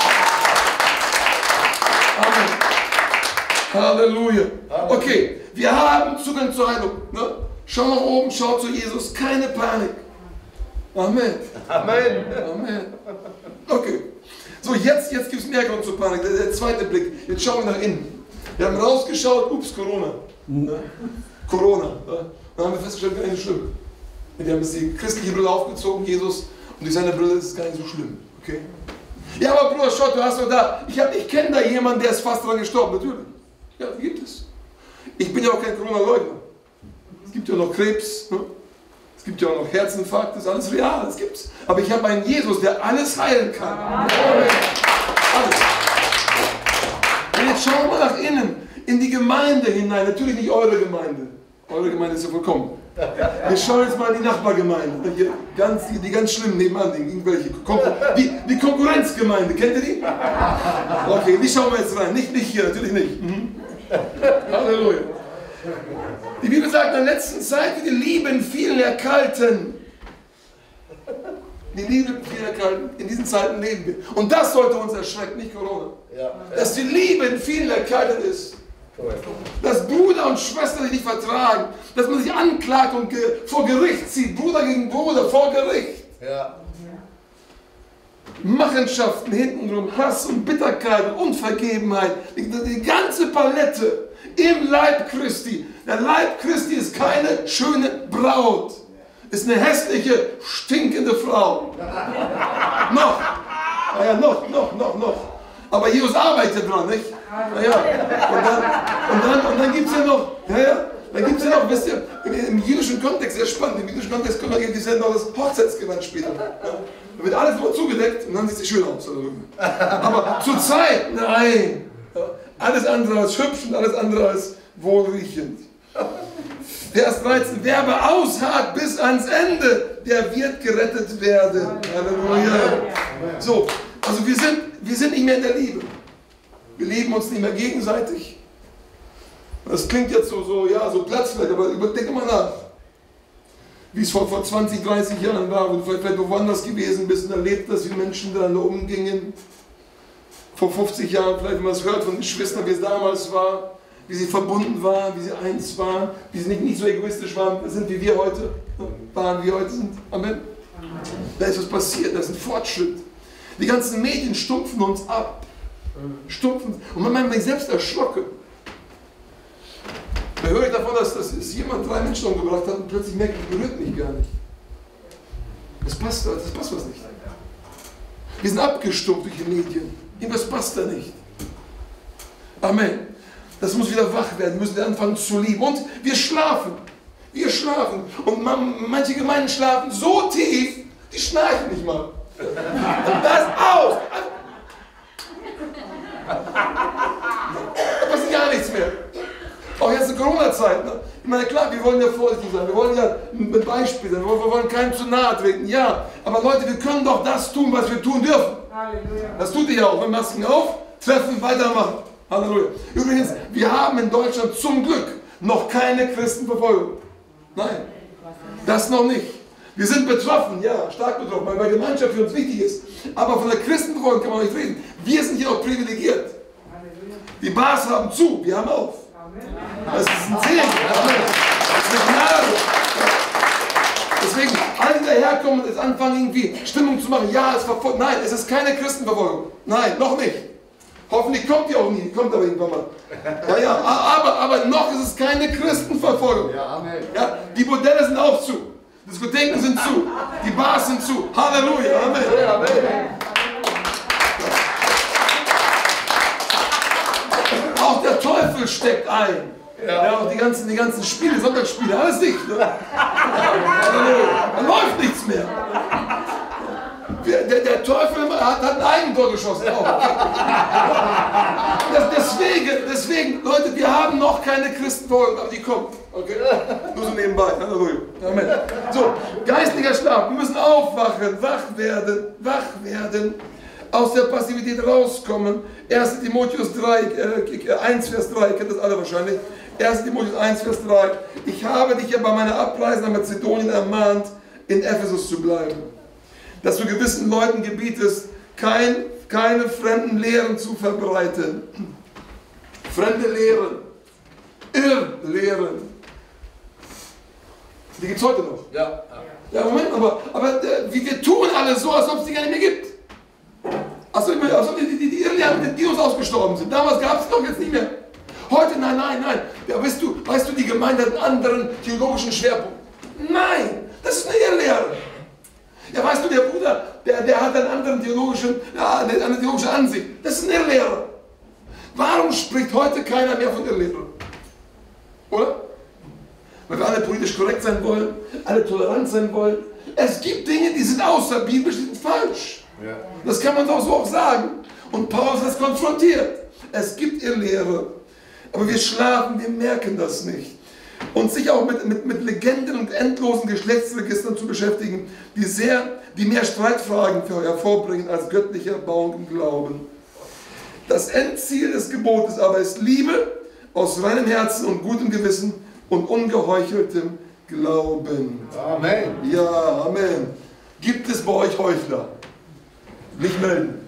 Amen. Halleluja. Okay, wir haben Zugang zur Heilung. Ne? Schau nach oben, schau zu Jesus. Keine Panik. Amen. Amen. Amen. Okay. So, jetzt, jetzt gibt es mehr Grund zur Panik. Der, der zweite Blick. Jetzt schauen wir nach innen. Wir haben rausgeschaut, ups, Corona. Ne? Corona. Ne? Dann haben wir festgestellt, gar nicht schlimm. Wir haben jetzt die christliche Brille aufgezogen, Jesus, und durch seine Brille ist es gar nicht so schlimm. Okay? Ja, aber Bruder Schott, du hast doch da, ich, ich kenne da jemanden, der ist fast dran gestorben, natürlich. Ja, gibt es. Ich bin ja auch kein Corona-Leugner. Es gibt ja noch Krebs, ne? Es gibt ja auch noch Herzinfarkt, das ist alles real, das gibt's. Aber ich habe einen Jesus, der alles heilen kann. Amen. Alles. Und jetzt schauen wir mal nach innen, in die Gemeinde hinein, natürlich nicht eure Gemeinde. Eure Gemeinde ist ja vollkommen. Wir schauen jetzt mal in die Nachbargemeinde, hier ganz, die, die ganz schlimm nebenan, die, irgendwelche, die, die Konkurrenzgemeinde, kennt ihr die? Okay, die schauen wir jetzt rein, nicht, nicht hier, natürlich nicht. Mhm. Halleluja. Die Bibel sagt in der letzten Zeit, wie die Lieben vielen erkalten. Die Lieben vielen erkalten. In diesen Zeiten leben wir. Und das sollte uns erschrecken, nicht Corona. Ja. Dass die Lieben vielen erkaltet ist. Dass Bruder und Schwester sich nicht vertragen. Dass man sich anklagt und ge vor Gericht zieht. Bruder gegen Bruder vor Gericht. Ja. Machenschaften hintenrum, Hass und Bitterkeit und Unvergebenheit. Die, die ganze Palette im Leib Christi. Der Leib Christi ist keine schöne Braut. Ist eine hässliche, stinkende Frau. Noch. Naja, noch, noch, noch, noch. Aber Jesus arbeitet dran, nicht? Naja. Und dann, und dann, und dann gibt es ja noch, ja, ja, dann gibt es ja noch, wisst ihr, im jüdischen Kontext, sehr spannend, im jüdischen Kontext können wir ja noch das Hochzeitsgewand später. Ja. Da wird alles nur zugedeckt und dann sieht es schön aus. Aber zur Zeit, nein. Alles andere als hübsch und alles andere als wohlriechend. Vers dreizehn, wer aber ausharrt bis ans Ende, der wird gerettet werden. Halleluja. So, also wir sind, wir sind nicht mehr in der Liebe. Wir lieben uns nicht mehr gegenseitig. Das klingt jetzt so, so ja, so Platzfleck, aber überdenke mal nach. Wie es vor, vor zwanzig, dreißig Jahren war, wo du vielleicht woanders gewesen bist und erlebt hast, wie Menschen miteinander umgingen. Vor fünfzig Jahren vielleicht, wenn man es hört von den Geschwistern, wie es damals war, wie sie verbunden waren, wie sie eins waren, wie sie nicht, nicht so egoistisch waren, sind wie wir heute, waren, wie wir heute sind. Amen. Da ist was passiert, da ist ein Fortschritt. Die ganzen Medien stumpfen uns ab. Stumpfen. Und man meint, ich selbst erschrocken. Da höre ich davon, dass, dass jemand drei Menschen umgebracht hat und plötzlich merkt, das berührt mich gar nicht. Das passt, das passt was nicht. Wir sind abgestumpft durch die Medien. Irgendwas passt da nicht. Amen. Das muss wieder wach werden. Wir müssen wir anfangen zu lieben. Und wir schlafen. Wir schlafen. Und man, manche Gemeinden schlafen so tief, die schnarchen nicht mal. Und das aus. Da passiert gar nichts mehr. Auch jetzt in Corona-Zeit. Ne? Ich meine, klar, wir wollen ja vorsichtig sein. Wir wollen ja ein Beispiel sein. Wir wollen keinem zu nahe treten. Ja, aber Leute, wir können doch das tun, was wir tun dürfen. Halleluja. Das tut ihr ja auch. Wir Masken auf, treffen, weitermachen. Halleluja. Übrigens, wir haben in Deutschland zum Glück noch keine Christenverfolgung. Nein, das noch nicht. Wir sind betroffen, ja, stark betroffen, weil Gemeinschaft für uns wichtig ist. Aber von der Christenverfolgung kann man nicht reden. Wir sind hier auch privilegiert. Die Bars haben zu, wir haben auf. Das ist ein Segen. Das ist eine Gnade. Deswegen, alle, die daherkommen und jetzt anfangen, irgendwie Stimmung zu machen. Ja, es verfolgt. Nein, es ist keine Christenverfolgung. Nein, noch nicht. Hoffentlich kommt die auch nie. Kommt aber irgendwann mal. Ja, ja, aber, aber noch ist es keine Christenverfolgung. Ja, Amen. Ja, die Bordelle sind auch zu. Diskotheken sind zu. Die Bars sind zu. Halleluja. Amen. Ja, Amen. Auch der Teufel steckt ein. Ja. Ja, auch die ganzen, die ganzen Spiele, Sonntagsspiele, alles nicht. Ne? Da läuft nichts mehr. Der, der Teufel hat, hat ein Eigentor geschossen. Das, deswegen, deswegen, Leute, wir haben noch keine Christenfolgen, aber die kommen. Okay? Nur so nebenbei. Halleluja. Amen. So, geistlicher Schlaf. Wir müssen aufwachen, wach werden, wach werden, aus der Passivität rauskommen. erster Timotheus drei, äh, eins, Vers drei, kennt das alle wahrscheinlich. erster Timotheus eins, Vers drei. Ich habe dich ja bei meiner Abreise nach Mazedonien ermahnt, in Ephesus zu bleiben, dass du gewissen Leuten gebietest, kein, keine fremden Lehren zu verbreiten. Fremde Lehren, Irrlehren, die gibt es heute noch. Ja. Ja, Moment, aber, aber wie wir tun alle so, als ob es die gar nicht mehr gibt. Also, als ob die, die, die Irrlehren mit den Dinos ausgestorben sind. Damals gab es doch jetzt nicht mehr. Heute, nein, nein, nein. Ja, weißt du, weißt du, die Gemeinde hat einen anderen theologischen Schwerpunkt. Nein, das ist eine Irrlehre. Ja, weißt du, der Bruder, der, der hat einen anderen theologischen, ja, eine, eine theologische Ansicht. Das ist eine Irrlehre. Warum spricht heute keiner mehr von Irrlehre? Oder? Weil wir alle politisch korrekt sein wollen, alle tolerant sein wollen. Es gibt Dinge, die sind außerbiblisch, die sind falsch. Ja. Das kann man doch so auch sagen. Und Paulus hat es konfrontiert. Es gibt Irrlehre. Aber wir schlafen, wir merken das nicht. Und sich auch mit, mit, mit Legenden und endlosen Geschlechtsregistern zu beschäftigen, die, sehr, die mehr Streitfragen für hervorbringen als göttlicher Erbauung im Glauben. Das Endziel des Gebotes aber ist Liebe aus reinem Herzen und gutem Gewissen und ungeheucheltem Glauben. Amen. Ja, Amen. Gibt es bei euch Heuchler? Nicht melden.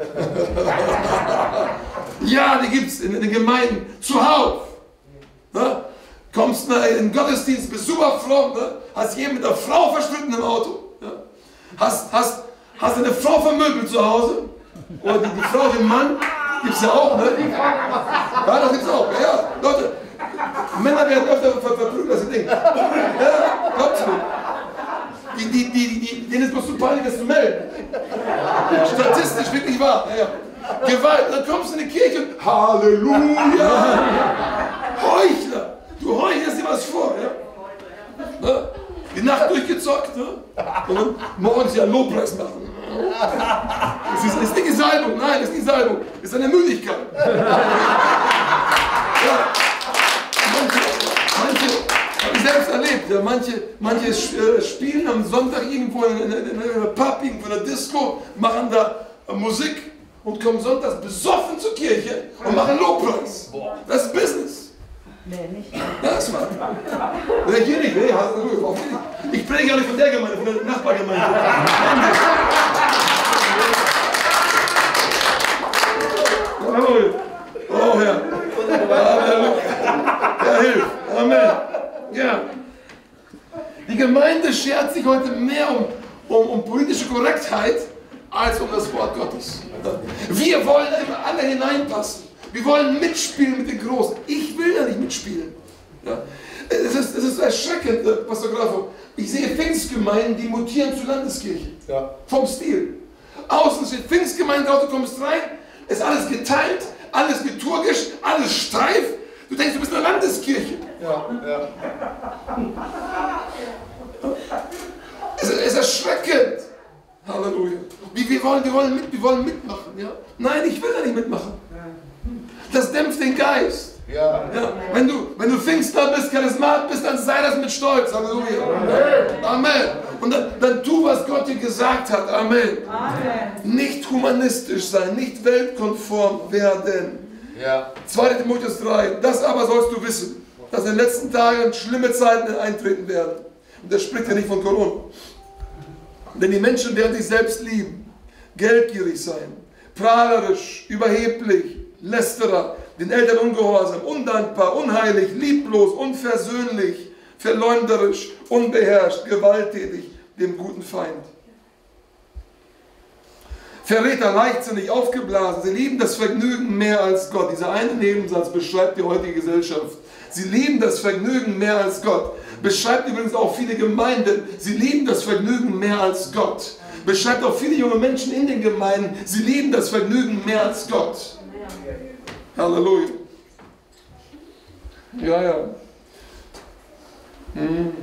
Ja, die gibt es in den Gemeinden zuhauf. Ne? Kommst in den Gottesdienst, bist super fromm, ne? Hast jeden mit einer Frau verstritten im Auto. Ja? Hast, hast, hast eine Frau vermöbelt zu Hause. Oder die, die Frau, den Mann, gibt es ja auch. Ne? Ja, das gibt es auch. Ja, Leute, Männer werden öfter ver verprügelt als ihr Ding. Ja, glaubst du? Die, die, die, die, denen ist bloß zu peinlich, das zu melden. Statistisch wirklich wahr. Ja, ja. Gewalt, dann kommst du in die Kirche und Halleluja! Heuchler! Du heuchelst dir was vor, ja? Ne? Die Nacht durchgezockt, ne? Und dann morgens ja Lobpreis machen. Das ist, ist nicht die Salbung, nein, das ist nicht die Salbung, das ist eine Müdigkeit. Ja. Manche, manche habe ich selbst erlebt, ja, manche, manche äh, spielen am Sonntag irgendwo in, in, in, in einer Pub, irgendwo in einer Disco, machen da äh, Musik und kommen sonntags besoffen zur Kirche und machen Lobpreis. Das ist Business. Nee, nicht. Das war. Nee, hier nicht, nee, auch hier nicht. Ich predige ja nicht von der Gemeinde, von der Nachbargemeinde. Oh Herr. Halleluja. Herr, hilf. Amen. Ja. Die Gemeinde schert sich heute mehr um, um, um politische Korrektheit als um das Wort Gottes. Wir wollen immer alle hineinpassen. Wir wollen mitspielen mit den Großen. Ich will ja nicht mitspielen. Ja. Es, ist, es ist erschreckend, äh, Pastor Grafo. Ich sehe Pfingstgemeinden, die mutieren zu Landeskirche. Ja. Vom Stil. Außen steht Pfingstgemeinde drauf, du kommst rein, ist alles geteilt, alles liturgisch, alles steif. Du denkst, du bist eine Landeskirche. Ja. Ja. Es, es ist erschreckend. Halleluja. Wir, wir, wollen, wir, wollen mit, wir wollen mitmachen. Ja? Nein, ich will da nicht mitmachen. Das dämpft den Geist. Ja. Ja. Wenn du, wenn du Pfingstler bist, Charismat bist, dann sei das mit Stolz. Halleluja. Amen. Amen. Und dann, dann tu, was Gott dir gesagt hat. Amen. Amen. Nicht humanistisch sein, nicht weltkonform werden. Ja. zweiter Timotheus drei. Das aber sollst du wissen, dass in den letzten Tagen schlimme Zeiten eintreten werden. Und das spricht ja nicht von Corona. Denn die Menschen werden sich selbst lieben, geldgierig sein, prahlerisch, überheblich, Lästerer, den Eltern ungehorsam, undankbar, unheilig, lieblos, unversöhnlich, verleumderisch, unbeherrscht, gewalttätig, dem guten Feind. Verräter, leichtsinnig, aufgeblasen, sie lieben das Vergnügen mehr als Gott. Dieser eine Nebensatz beschreibt die heutige Gesellschaft. Sie lieben das Vergnügen mehr als Gott. Beschreibt übrigens auch viele Gemeinden, sie lieben das Vergnügen mehr als Gott. Beschreibt auch viele junge Menschen in den Gemeinden, sie lieben das Vergnügen mehr als Gott. Halleluja. Ja, ja. Hm.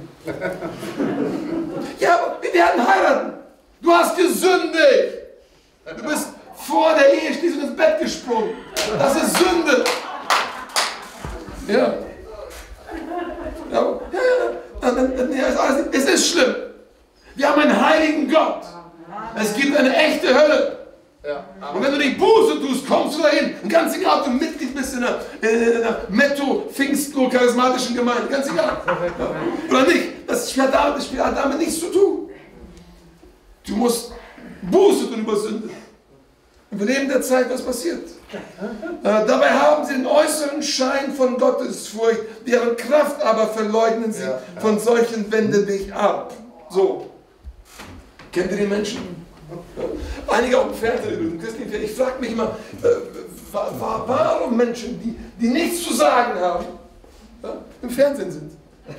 Ja, aber wir werden heiraten. Du hast gesündigt. Du bist vor der Eheschließung ins Bett gesprungen. Das ist Sünde. Ja. Ja, ja, ja. Ja, ist alles, es ist schlimm. Wir haben einen heiligen Gott. Es gibt eine echte Hölle. Ja, und wenn du nicht Buße tust, kommst du dahin. Und ganz egal, ob du Mitglied bist in einer, in einer Metto-Pfingstlo-charismatischen Gemeinde. Ganz egal. Ja. Oder nicht. Das hat damit, das hat damit nichts zu tun. Du musst Buße tun über Sünde. Und wir leben der Zeit, was passiert. Äh, dabei haben sie den äußeren Schein von Gottesfurcht, deren Kraft aber verleugnen sie. Ja. Von solchen wende dich ab. So. Kennt ihr die Menschen? Einige auch im Fernsehen, ich frage mich immer, äh, warum Menschen, die, die nichts zu sagen haben, ja, im Fernsehen sind.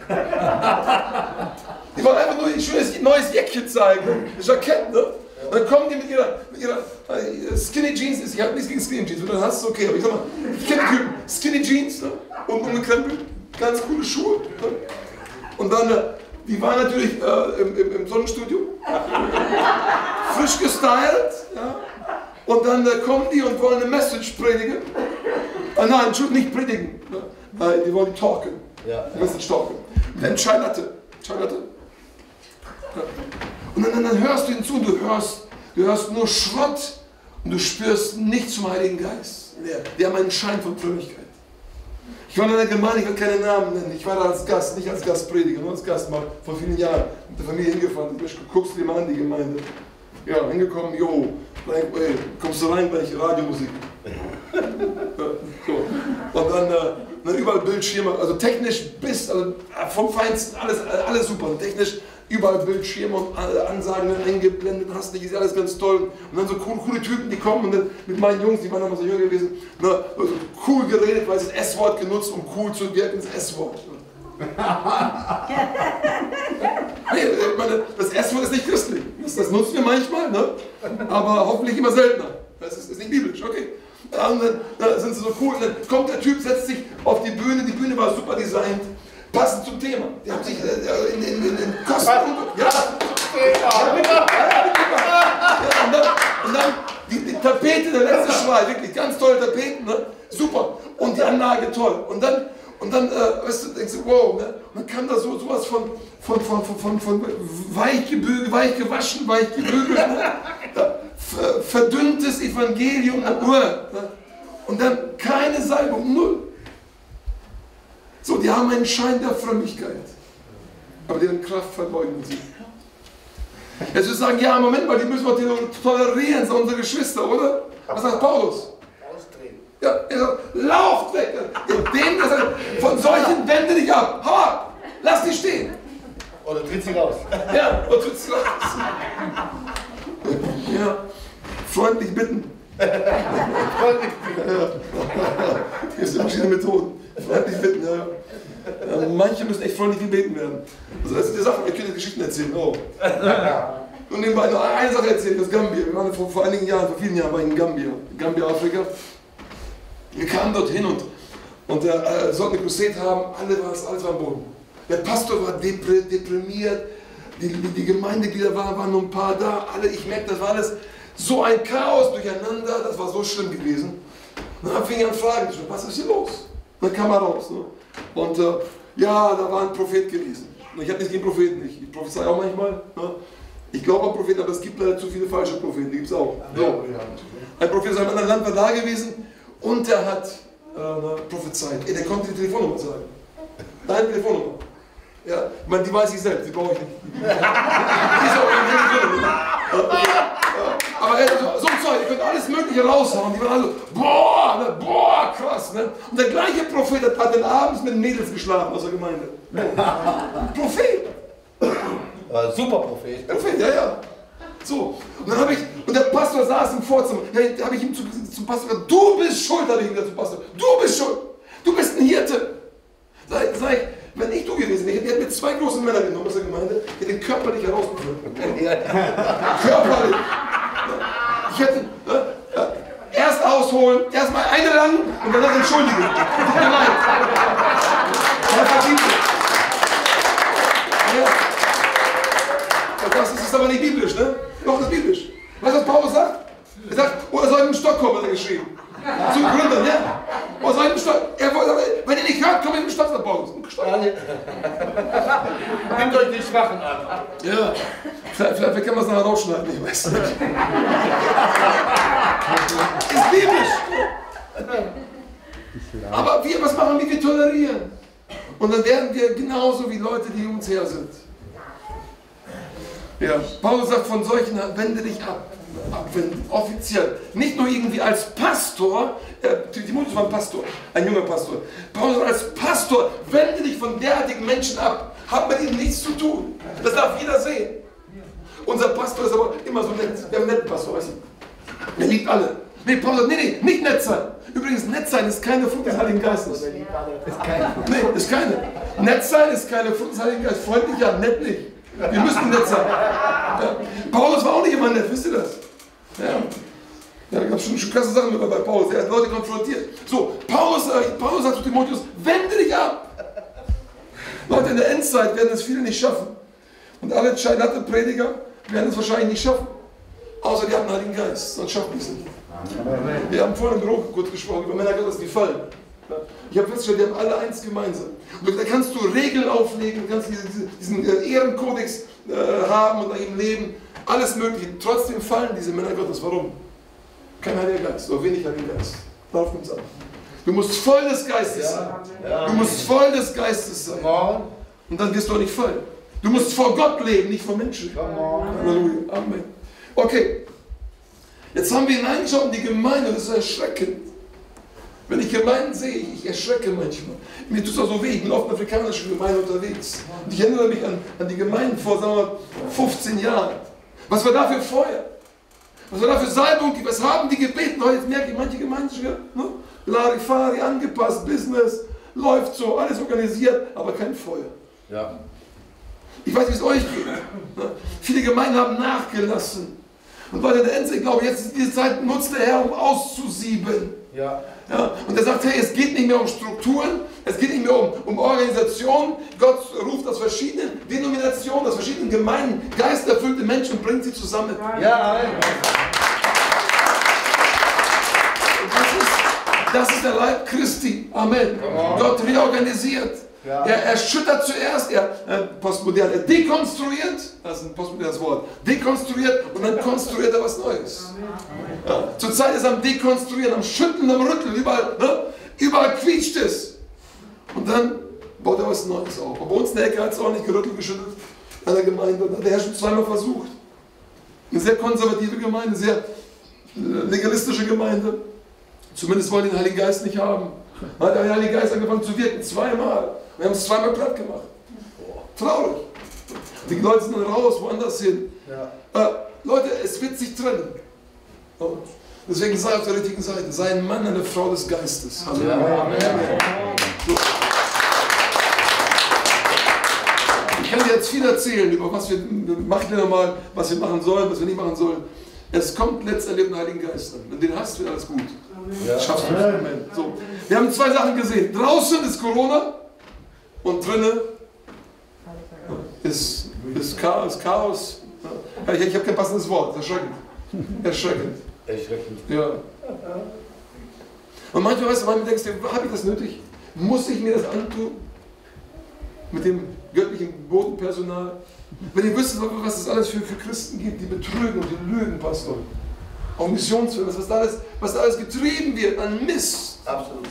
Die wollen einfach nur ein schönes neues Jäckchen zeigen, ein Jackett, ne? Und dann kommen die mit ihrer, mit ihrer äh, Skinny Jeans, ich habe nichts gegen Skinny Jeans, dann hast du es okay, aber ich sag mal, ich kenne die Typen, Skinny Jeans, ne? Und umgekrempelt, ganz coole Schuhe. Ne? Und dann, äh, die waren natürlich äh, im, im, im Sonnenstudio, frisch gestylt, ja? Und dann äh, kommen die und wollen eine Message predigen. Ah, nein, Entschuldigung, nicht predigen, ne? äh, die wollen talken, ja. Message talken. Dann Chai Latte, Chai Latte. Ja. Und dann, dann hörst du hinzu, du hörst, du hörst nur Schrott und du spürst nichts zum Heiligen Geist. Die haben einen Schein von Frömmigkeit. Ich war in einer Gemeinde, ich will keine Namen nennen, ich war da als Gast, nicht als Gastprediger, nur als Gast mal vor vielen Jahren mit der Familie hingefahren. Ich guckst dir mal an, die Gemeinde. Ja, hingekommen, jo, ey, kommst du rein, gleich Radiomusik. So. Und dann, äh, dann überall Bildschirme, also technisch bis, also vom Feinsten, alles, alles super, technisch überall Bildschirme und Ansagen eingeblendet, hast nicht, ist alles ganz toll. Und dann so cool, coole Typen, die kommen und dann mit meinen Jungs, die waren damals so jung gewesen, na, also cool geredet, weil sie das S-Wort genutzt, um cool zu wirken, das S-Wort. Hey, ich meine, das S-Wort ist nicht christlich, das, das nutzen wir manchmal, ne? Aber hoffentlich immer seltener. Das ist, ist nicht biblisch, okay. Und dann, dann sind sie so cool und dann kommt der Typ, setzt sich auf die Bühne, die Bühne war super designt. Passend zum Thema. Die haben sich äh, in, in, in, in Kosten. Ja, ja, und dann, und dann die, die Tapete, der letzte Schrei, wirklich ganz tolle Tapeten, ne? Super. Und die Anlage toll. Und dann, und dann äh, weißt du, denkst du, wow, ne? Und dann kam da so sowas von, von, von, von, von, von weich gebügelt, weich gewaschen, weich gebügelt, ne? Ver, verdünntes Evangelium, ne? Und dann keine Salbung, null. So, die haben einen Schein der Frömmigkeit, aber deren Kraft verleugnen sie. Jetzt würde ich sagen, ja, Moment mal, die müssen wir tolerieren, sind unsere Geschwister, oder? Was sagt Paulus? Ja, er sagt, lauft weg! Dem, das sagt, von solchen wende dich ab, hau ab, lass die stehen! Oder tritt sie raus. Ja, oder tritt sie raus. Ja, freundlich bitten. Freundlich bitten. Ja. Hier sind verschiedene Methoden. Freundlich bitten, ja. Ja, manche müssen echt freundlich gebeten werden. Also das ist die Sache, ich könnte Geschichten erzählen. Oh. Und nebenbei nur eine Sache erzählen, das Gambia. Wir waren vor, vor einigen Jahren, vor vielen Jahren war ich in Gambia, Gambia, Afrika. Wir kamen dorthin und, und äh, sollten eine Crusade haben, alle war, alles war am Boden. Der Pastor war deprimiert, die, die, die Gemeindeglieder waren, waren nur ein paar da, alle, ich merkte, das war alles so ein Chaos durcheinander, das war so schlimm gewesen. Und dann fing ich an Fragen, was ist hier los? Und dann kam er raus. Ne? Und äh, ja, da war ein Prophet gewesen. Und ich habe nichts gegen Propheten, ich, ich prophezei auch manchmal. Ne? Ich glaube an Propheten, aber es gibt leider zu viele falsche Propheten, die gibt es auch. So. Ein Prophet aus einem anderen Land war da gewesen und der hat äh, prophezeit. Der konnte die Telefonnummer sagen. Deine Telefonnummer. Ja, ich meine, die weiß ich selbst, die brauche ich nicht. Die ist auch in ja, aber so, so ein Zeug, ihr könnt alles Mögliche raushauen. Die waren alle, boah, ne, boah, krass. Ne? Und der gleiche Prophet hat dann abends mit Mädels geschlafen aus der Gemeinde. Prophet. Äh, super Prophet. Prophet, ja, ja. So, und dann habe ich, und der Pastor saß im Vorzimmer, ja, da habe ich ihm zu, zum Pastor gesagt, du bist schuld, habe ich ihm gesagt zum Pastor, du bist schuld, du bist ein Hirte. Sag, sag ich, wenn ich du gewesen wäre, ich hätte mir zwei große Männer genommen aus der Gemeinde, die hätten körperlich herausgeführt. Körperlich. Ich hätte äh, erst ausholen, erst mal eine lang und danach entschuldigen. Tut mir leid. Er verdient es. aber nicht biblisch, ne? Doch, das ist biblisch. Weißt du, was Paulus sagt? Er sagt, oh, er soll mit dem Stock kommen, hat er geschrieben. Zu Gründern, ja? Oh, er soll mit dem Stock. Er wollte, wenn ihr nicht hört, kommt mit dem Stock, sagt Paulus. Nehmt euch die Schwachen an. Ja. Vielleicht, vielleicht kann man es nachher rausschneiden, ich weiß nicht. Ist biblisch. Aber wir, was machen wir? Wir tolerieren. Und dann werden wir genauso wie Leute, die um uns her sind. Ja, Paulus sagt, von solchen wende dich ab. Abwenden, offiziell. Nicht nur irgendwie als Pastor, äh, Timotheus war ein Pastor, ein junger Pastor. Paulus sagt, als Pastor, wende dich von derartigen Menschen ab. Hab mit ihnen nichts zu tun. Das darf jeder sehen. Unser Pastor ist aber immer so nett. Wir haben einen netten Pastor, weißt du? Er liebt alle. Nee, Paulus sagt, nee, nee, nicht nett sein. Übrigens, nett sein ist keine Frucht des Heiligen Geistes. Ist keine. Nee, ist keine. Nett sein ist keine Frucht des Heiligen Geistes. Freundlich, ja, nett nicht. Wir müssen nett sein. Ja. Paulus war auch nicht immer nett, wisst ihr das? Ja, ja, da gab es schon, schon krasse Sachen bei Paulus. Er hat Leute konfrontiert. So, Paulus, äh, Paulus sagt zu Timotheus, wende dich ab. Leute, in der Endzeit werden es viele nicht schaffen. Und alle entscheidenden Prediger werden es wahrscheinlich nicht schaffen. Außer die haben den Heiligen Geist, sonst schaffen die es nicht. Wir haben vorhin im Büro kurz gesprochen über Männer Gottes, die fallen. Ich habe festgestellt, die haben alle eins gemeinsam. Und da kannst du Regeln auflegen, du kannst diesen, diesen Ehrenkodex äh, haben und nach ihm leben. Alles Mögliche. Trotzdem fallen diese Männer Gottes. Warum? Kein Heiliger Geist, oder wenig Heiliger Geist. Darauf kommt es an. Du musst voll des Geistes sein. Du musst voll des Geistes sein. Und dann wirst du auch nicht fallen. Du musst vor Gott leben, nicht vor Menschen. Halleluja. Amen. Okay. Jetzt haben wir hineingeschaut in die Gemeinde und das ist erschreckend. Wenn ich Gemeinden sehe, ich erschrecke manchmal. Mir tut es auch so weh, ich bin oft in afrikanischen Gemeinden unterwegs. Und ich erinnere mich an, an die Gemeinden vor, sagen wir, fünfzehn Jahren. Was war da für Feuer? Was war da für Salbung? Was haben die gebeten? Heute merke ich, manche Gemeinden schon, ne? Larifari, angepasst, Business, läuft so, alles organisiert, aber kein Feuer. Ja. Ich weiß, wie es euch geht. Ne? Viele Gemeinden haben nachgelassen. Und weil der Endzeit, glaube ich, jetzt ist diese Zeit nutzt der Herr, um auszusieben. Ja. Ja, und er sagt, hey, es geht nicht mehr um Strukturen, es geht nicht mehr um, um Organisation. Gott ruft aus verschiedenen Denominationen, aus verschiedenen Gemeinden, geisterfüllte Menschen und bringt sie zusammen. Ja, Amen. Und das ist, das ist der Leib Christi. Amen. Gott reorganisiert. Ja. Er erschüttert zuerst, er äh, postmodern, er dekonstruiert, das ist ein postmodernes Wort, dekonstruiert und dann konstruiert er was Neues. Ja. Zurzeit ist er am Dekonstruieren, am Schütteln, am Rütteln, überall, ne? Überall quietscht es. Und dann baut er was Neues auf. Aber bei uns in der Ecke hat es auch nicht gerüttelt, geschüttelt an der Gemeinde. Und hat der Herr schon zweimal versucht. Eine sehr konservative Gemeinde, sehr legalistische Gemeinde. Zumindest wollen die den Heiligen Geist nicht haben. Dann hat der Heilige Geist angefangen zu wirken, zweimal. Wir haben es zweimal platt gemacht. Traurig. Die Leute sind dann raus, woanders hin. Ja. Äh, Leute, es wird sich trennen. Und deswegen sei auf der richtigen Seite. Sei ein Mann, eine Frau des Geistes. Halleluja. Ja. Amen. So. Ich kann dir jetzt viel erzählen über was wir machen wir nochmal, was wir machen sollen, was wir nicht machen sollen. Es kommt letztendlich auf den Heiligen Geist an. Wenn du den hast, wird alles gut. Ja. Schaffst du nicht. So. Wir haben zwei Sachen gesehen. Draußen ist Corona und drinnen ist, ist Chaos. Chaos. Ich, ich habe kein passendes Wort. Erschreckend. Erschreckend. Erschreckend. Ja. Und manchmal, weißt du, manchmal denkst du, habe ich das nötig? Muss ich mir das antun? Mit dem göttlichen Bodenpersonal? Wenn ihr wüsstet, was es alles für, für Christen gibt, die betrügen und die lügen, Pastor. Auch Missionsfilme, was da alles, was da alles getrieben wird an Mist. Absolut.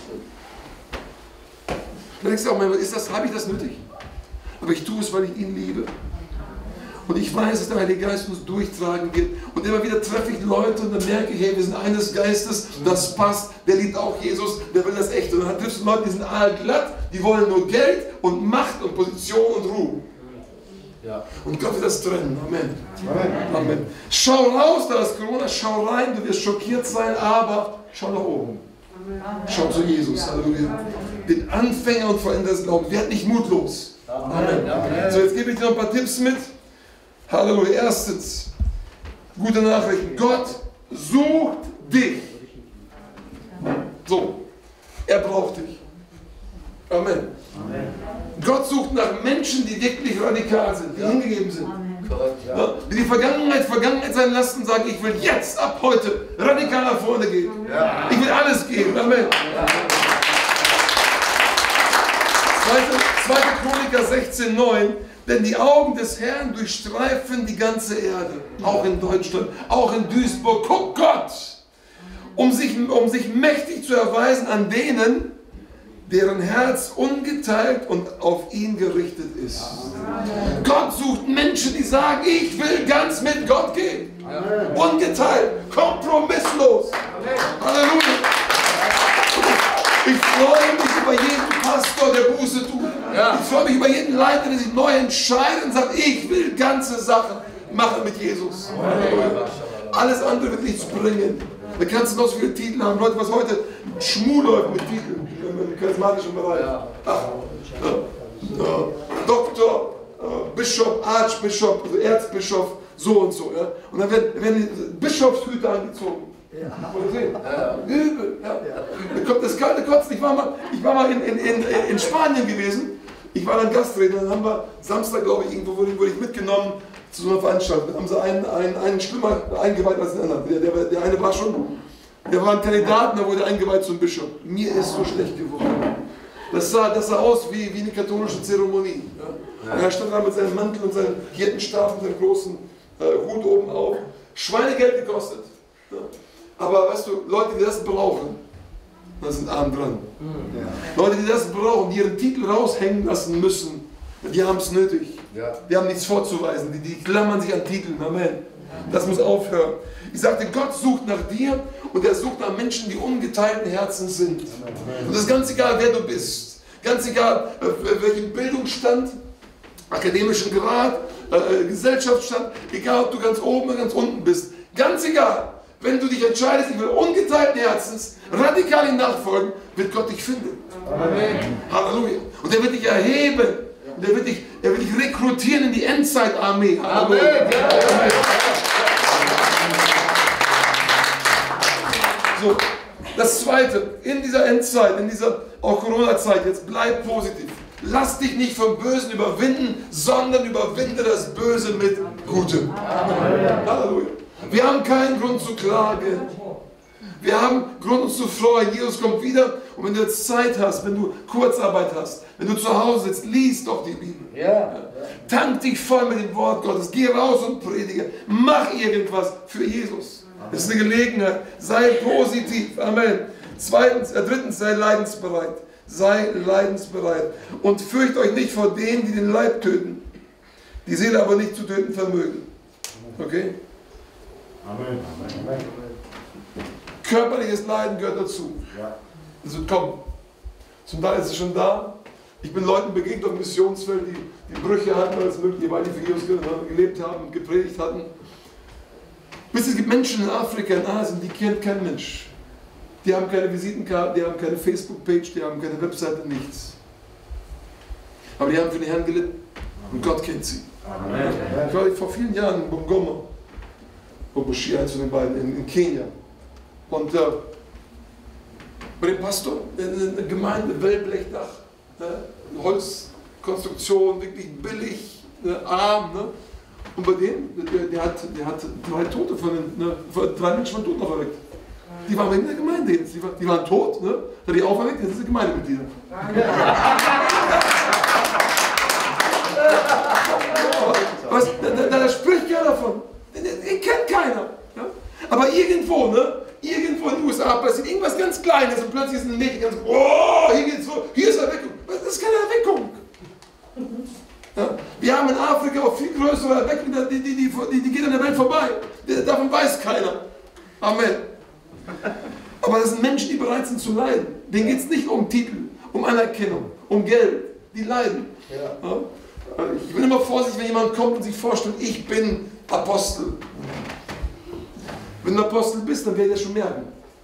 Da denkst du auch manchmal, ist das, habe ich das nötig? Aber ich tue es, weil ich ihn liebe. Und ich weiß, dass der Heilige Geist uns durchtragen wird. Und immer wieder treffe ich Leute und dann merke ich, hey, wir sind eines Geistes, das passt, der liebt auch Jesus, der will das echt. Und dann triffst du Leute, die sind allglatt, die wollen nur Geld und Macht und Position und Ruhm. Ja. Und Gott wird das trennen. Amen. Amen. Amen. Schau raus, da ist Corona, schau rein, du wirst schockiert sein, aber schau nach oben. Amen. Schau zu Jesus. Halleluja. Den Anfänger und Vollender des Glaubens. Werd nicht mutlos. Amen. Amen. So, jetzt gebe ich dir noch ein paar Tipps mit. Halleluja. Erstens, gute Nachricht. Gott sucht dich. So, er braucht dich. Amen. Amen. Gott sucht nach Menschen, die wirklich radikal sind, die hingegeben sind. Ja. Ja, die die Vergangenheit Vergangenheit sein lassen und sagen, ich will jetzt ab heute radikal nach vorne gehen. Ja. Ich will alles geben. Amen. Ja. zweite Chroniker sechzehn neun. Denn die Augen des Herrn durchstreifen die ganze Erde, auch in Deutschland, auch in Duisburg. Guck Gott, um sich, um sich mächtig zu erweisen an denen, deren Herz ungeteilt und auf ihn gerichtet ist. Amen. Gott sucht Menschen, die sagen, ich will ganz mit Gott gehen. Amen. Ungeteilt, kompromisslos. Amen. Halleluja. Ich freue mich über jeden Pastor, der Buße tut. Ja. Ich freue mich über jeden Leiter, der sich neu entscheidet und sagt, ich will ganze Sachen machen mit Jesus. Amen. Alles andere wird nichts bringen. Da kannst du noch so viele Titel haben. Leute, was heute Schmuh läuft mit Titeln im charismatischen Bereich. Ach, äh, äh, Doktor, äh, Bischof, Archbischof, also Erzbischof, so und so. Ja? Und dann werden, werden Bischofshüte angezogen. Ja. Ja. Übel. Ja. Da kommt das kalte Kotzen. Ich war mal, ich war mal in, in, in, in Spanien gewesen. Ich war dann Gastredner. Dann haben wir Samstag, glaube ich, irgendwo wurde, wurde ich mitgenommen zu so einer Veranstaltung. Da haben sie einen, einen, einen schlimmer eingeweiht als den anderen. Der, der, der eine war schon, der war ein Kandidat, da wurde eingeweiht zum Bischof. Mir ist so schlecht geworden. Das sah, das sah aus wie, wie eine katholische Zeremonie. Ja. Ja. Er stand da mit seinem Mantel und seinem Hirtenstab und seinem großen äh, Hut oben auf. Schweinegeld gekostet. Ja. Aber weißt du, Leute, die das brauchen, da sind arm dran. Ja. Leute, die das brauchen, die ihren Titel raushängen lassen müssen, die haben es nötig. Ja. Die haben nichts vorzuweisen, die, die klammern sich an Titeln. Amen. Das muss aufhören. Ich sagte, Gott sucht nach dir und er sucht nach Menschen, die ungeteilten Herzen sind. Und das ist ganz egal, wer du bist. Ganz egal, welchen Bildungsstand, akademischen Grad, äh, Gesellschaftsstand, egal, ob du ganz oben oder ganz unten bist. Ganz egal. Wenn du dich entscheidest, ich will ungeteilten Herzens radikal ihm nachfolgen, wird Gott dich finden. Amen. Halleluja. Und er wird dich erheben. Und er wird dich, er wird dich rekrutieren in die Endzeitarmee. Amen. Amen. So, das Zweite, in dieser Endzeit, in dieser auch Corona-Zeit, jetzt bleib positiv. Lass dich nicht vom Bösen überwinden, sondern überwinde das Böse mit Gutem. Amen. Halleluja. Wir haben keinen Grund zu klagen. Wir haben Grund uns zu freuen. Jesus kommt wieder und wenn du jetzt Zeit hast, wenn du Kurzarbeit hast, wenn du zu Hause sitzt, lies doch die Bibel. Ja. Tank dich voll mit dem Wort Gottes. Geh raus und predige. Mach irgendwas für Jesus. Das ist eine Gelegenheit. Sei positiv. Amen. Zweitens, äh, drittens, sei leidensbereit. Sei leidensbereit. Und fürcht euch nicht vor denen, die den Leib töten, die Seele aber nicht zu töten vermögen. Okay? Amen. Amen. Körperliches Leiden gehört dazu. Ja. Es wird kommen. Zum Teil ist es schon da. Ich bin Leuten begegnet auf dem Missionsfeld, die, die Brüche hatten, als möglich, weil die für Jesus gelebt haben und gepredigt hatten. Wisst ihr, es gibt Menschen in Afrika, in Asien, die kennt kein Mensch. Die haben keine Visitenkarte, die haben keine Facebook-Page, die haben keine Webseite, nichts. Aber die haben für den Herrn gelitten. Und Gott kennt sie. Amen. Ich war vor vielen Jahren in Bungoma. Obushi, eins von den beiden, in, in Kenia. Und äh, bei dem Pastor, eine Gemeinde, Wellblechdach, ne, eine Holzkonstruktion, wirklich billig, ne, arm. Ne? Und bei dem, der, der, hat, der hat drei Tote von den, ne, drei Menschen von Toten auferweckt. Die waren in der Gemeinde jetzt, die, war, die waren tot, ne? Hat die auferweckt, jetzt sind sie Gemeindemitglieder. Was, da, da, da spricht keiner davon. Den, den kennt keiner. Ja? Aber irgendwo, ne? Irgendwo in den U S A passiert irgendwas ganz Kleines und plötzlich ist ein Mädchen ganz, oh, hier geht's so, hier ist Erweckung. Das ist keine Erweckung. Ja? Wir haben in Afrika auch viel größere Erweckung, die, die, die, die, die geht an der Welt vorbei. Davon weiß keiner. Amen. Aber das sind Menschen, die bereit sind zu leiden. Denen geht es nicht um Titel, um Anerkennung, um Geld. Die leiden. Ja. Ja? Ich bin immer vorsichtig, wenn jemand kommt und sich vorstellt, ich bin Apostel. Wenn du Apostel bist, dann werdet ihr das schon merken.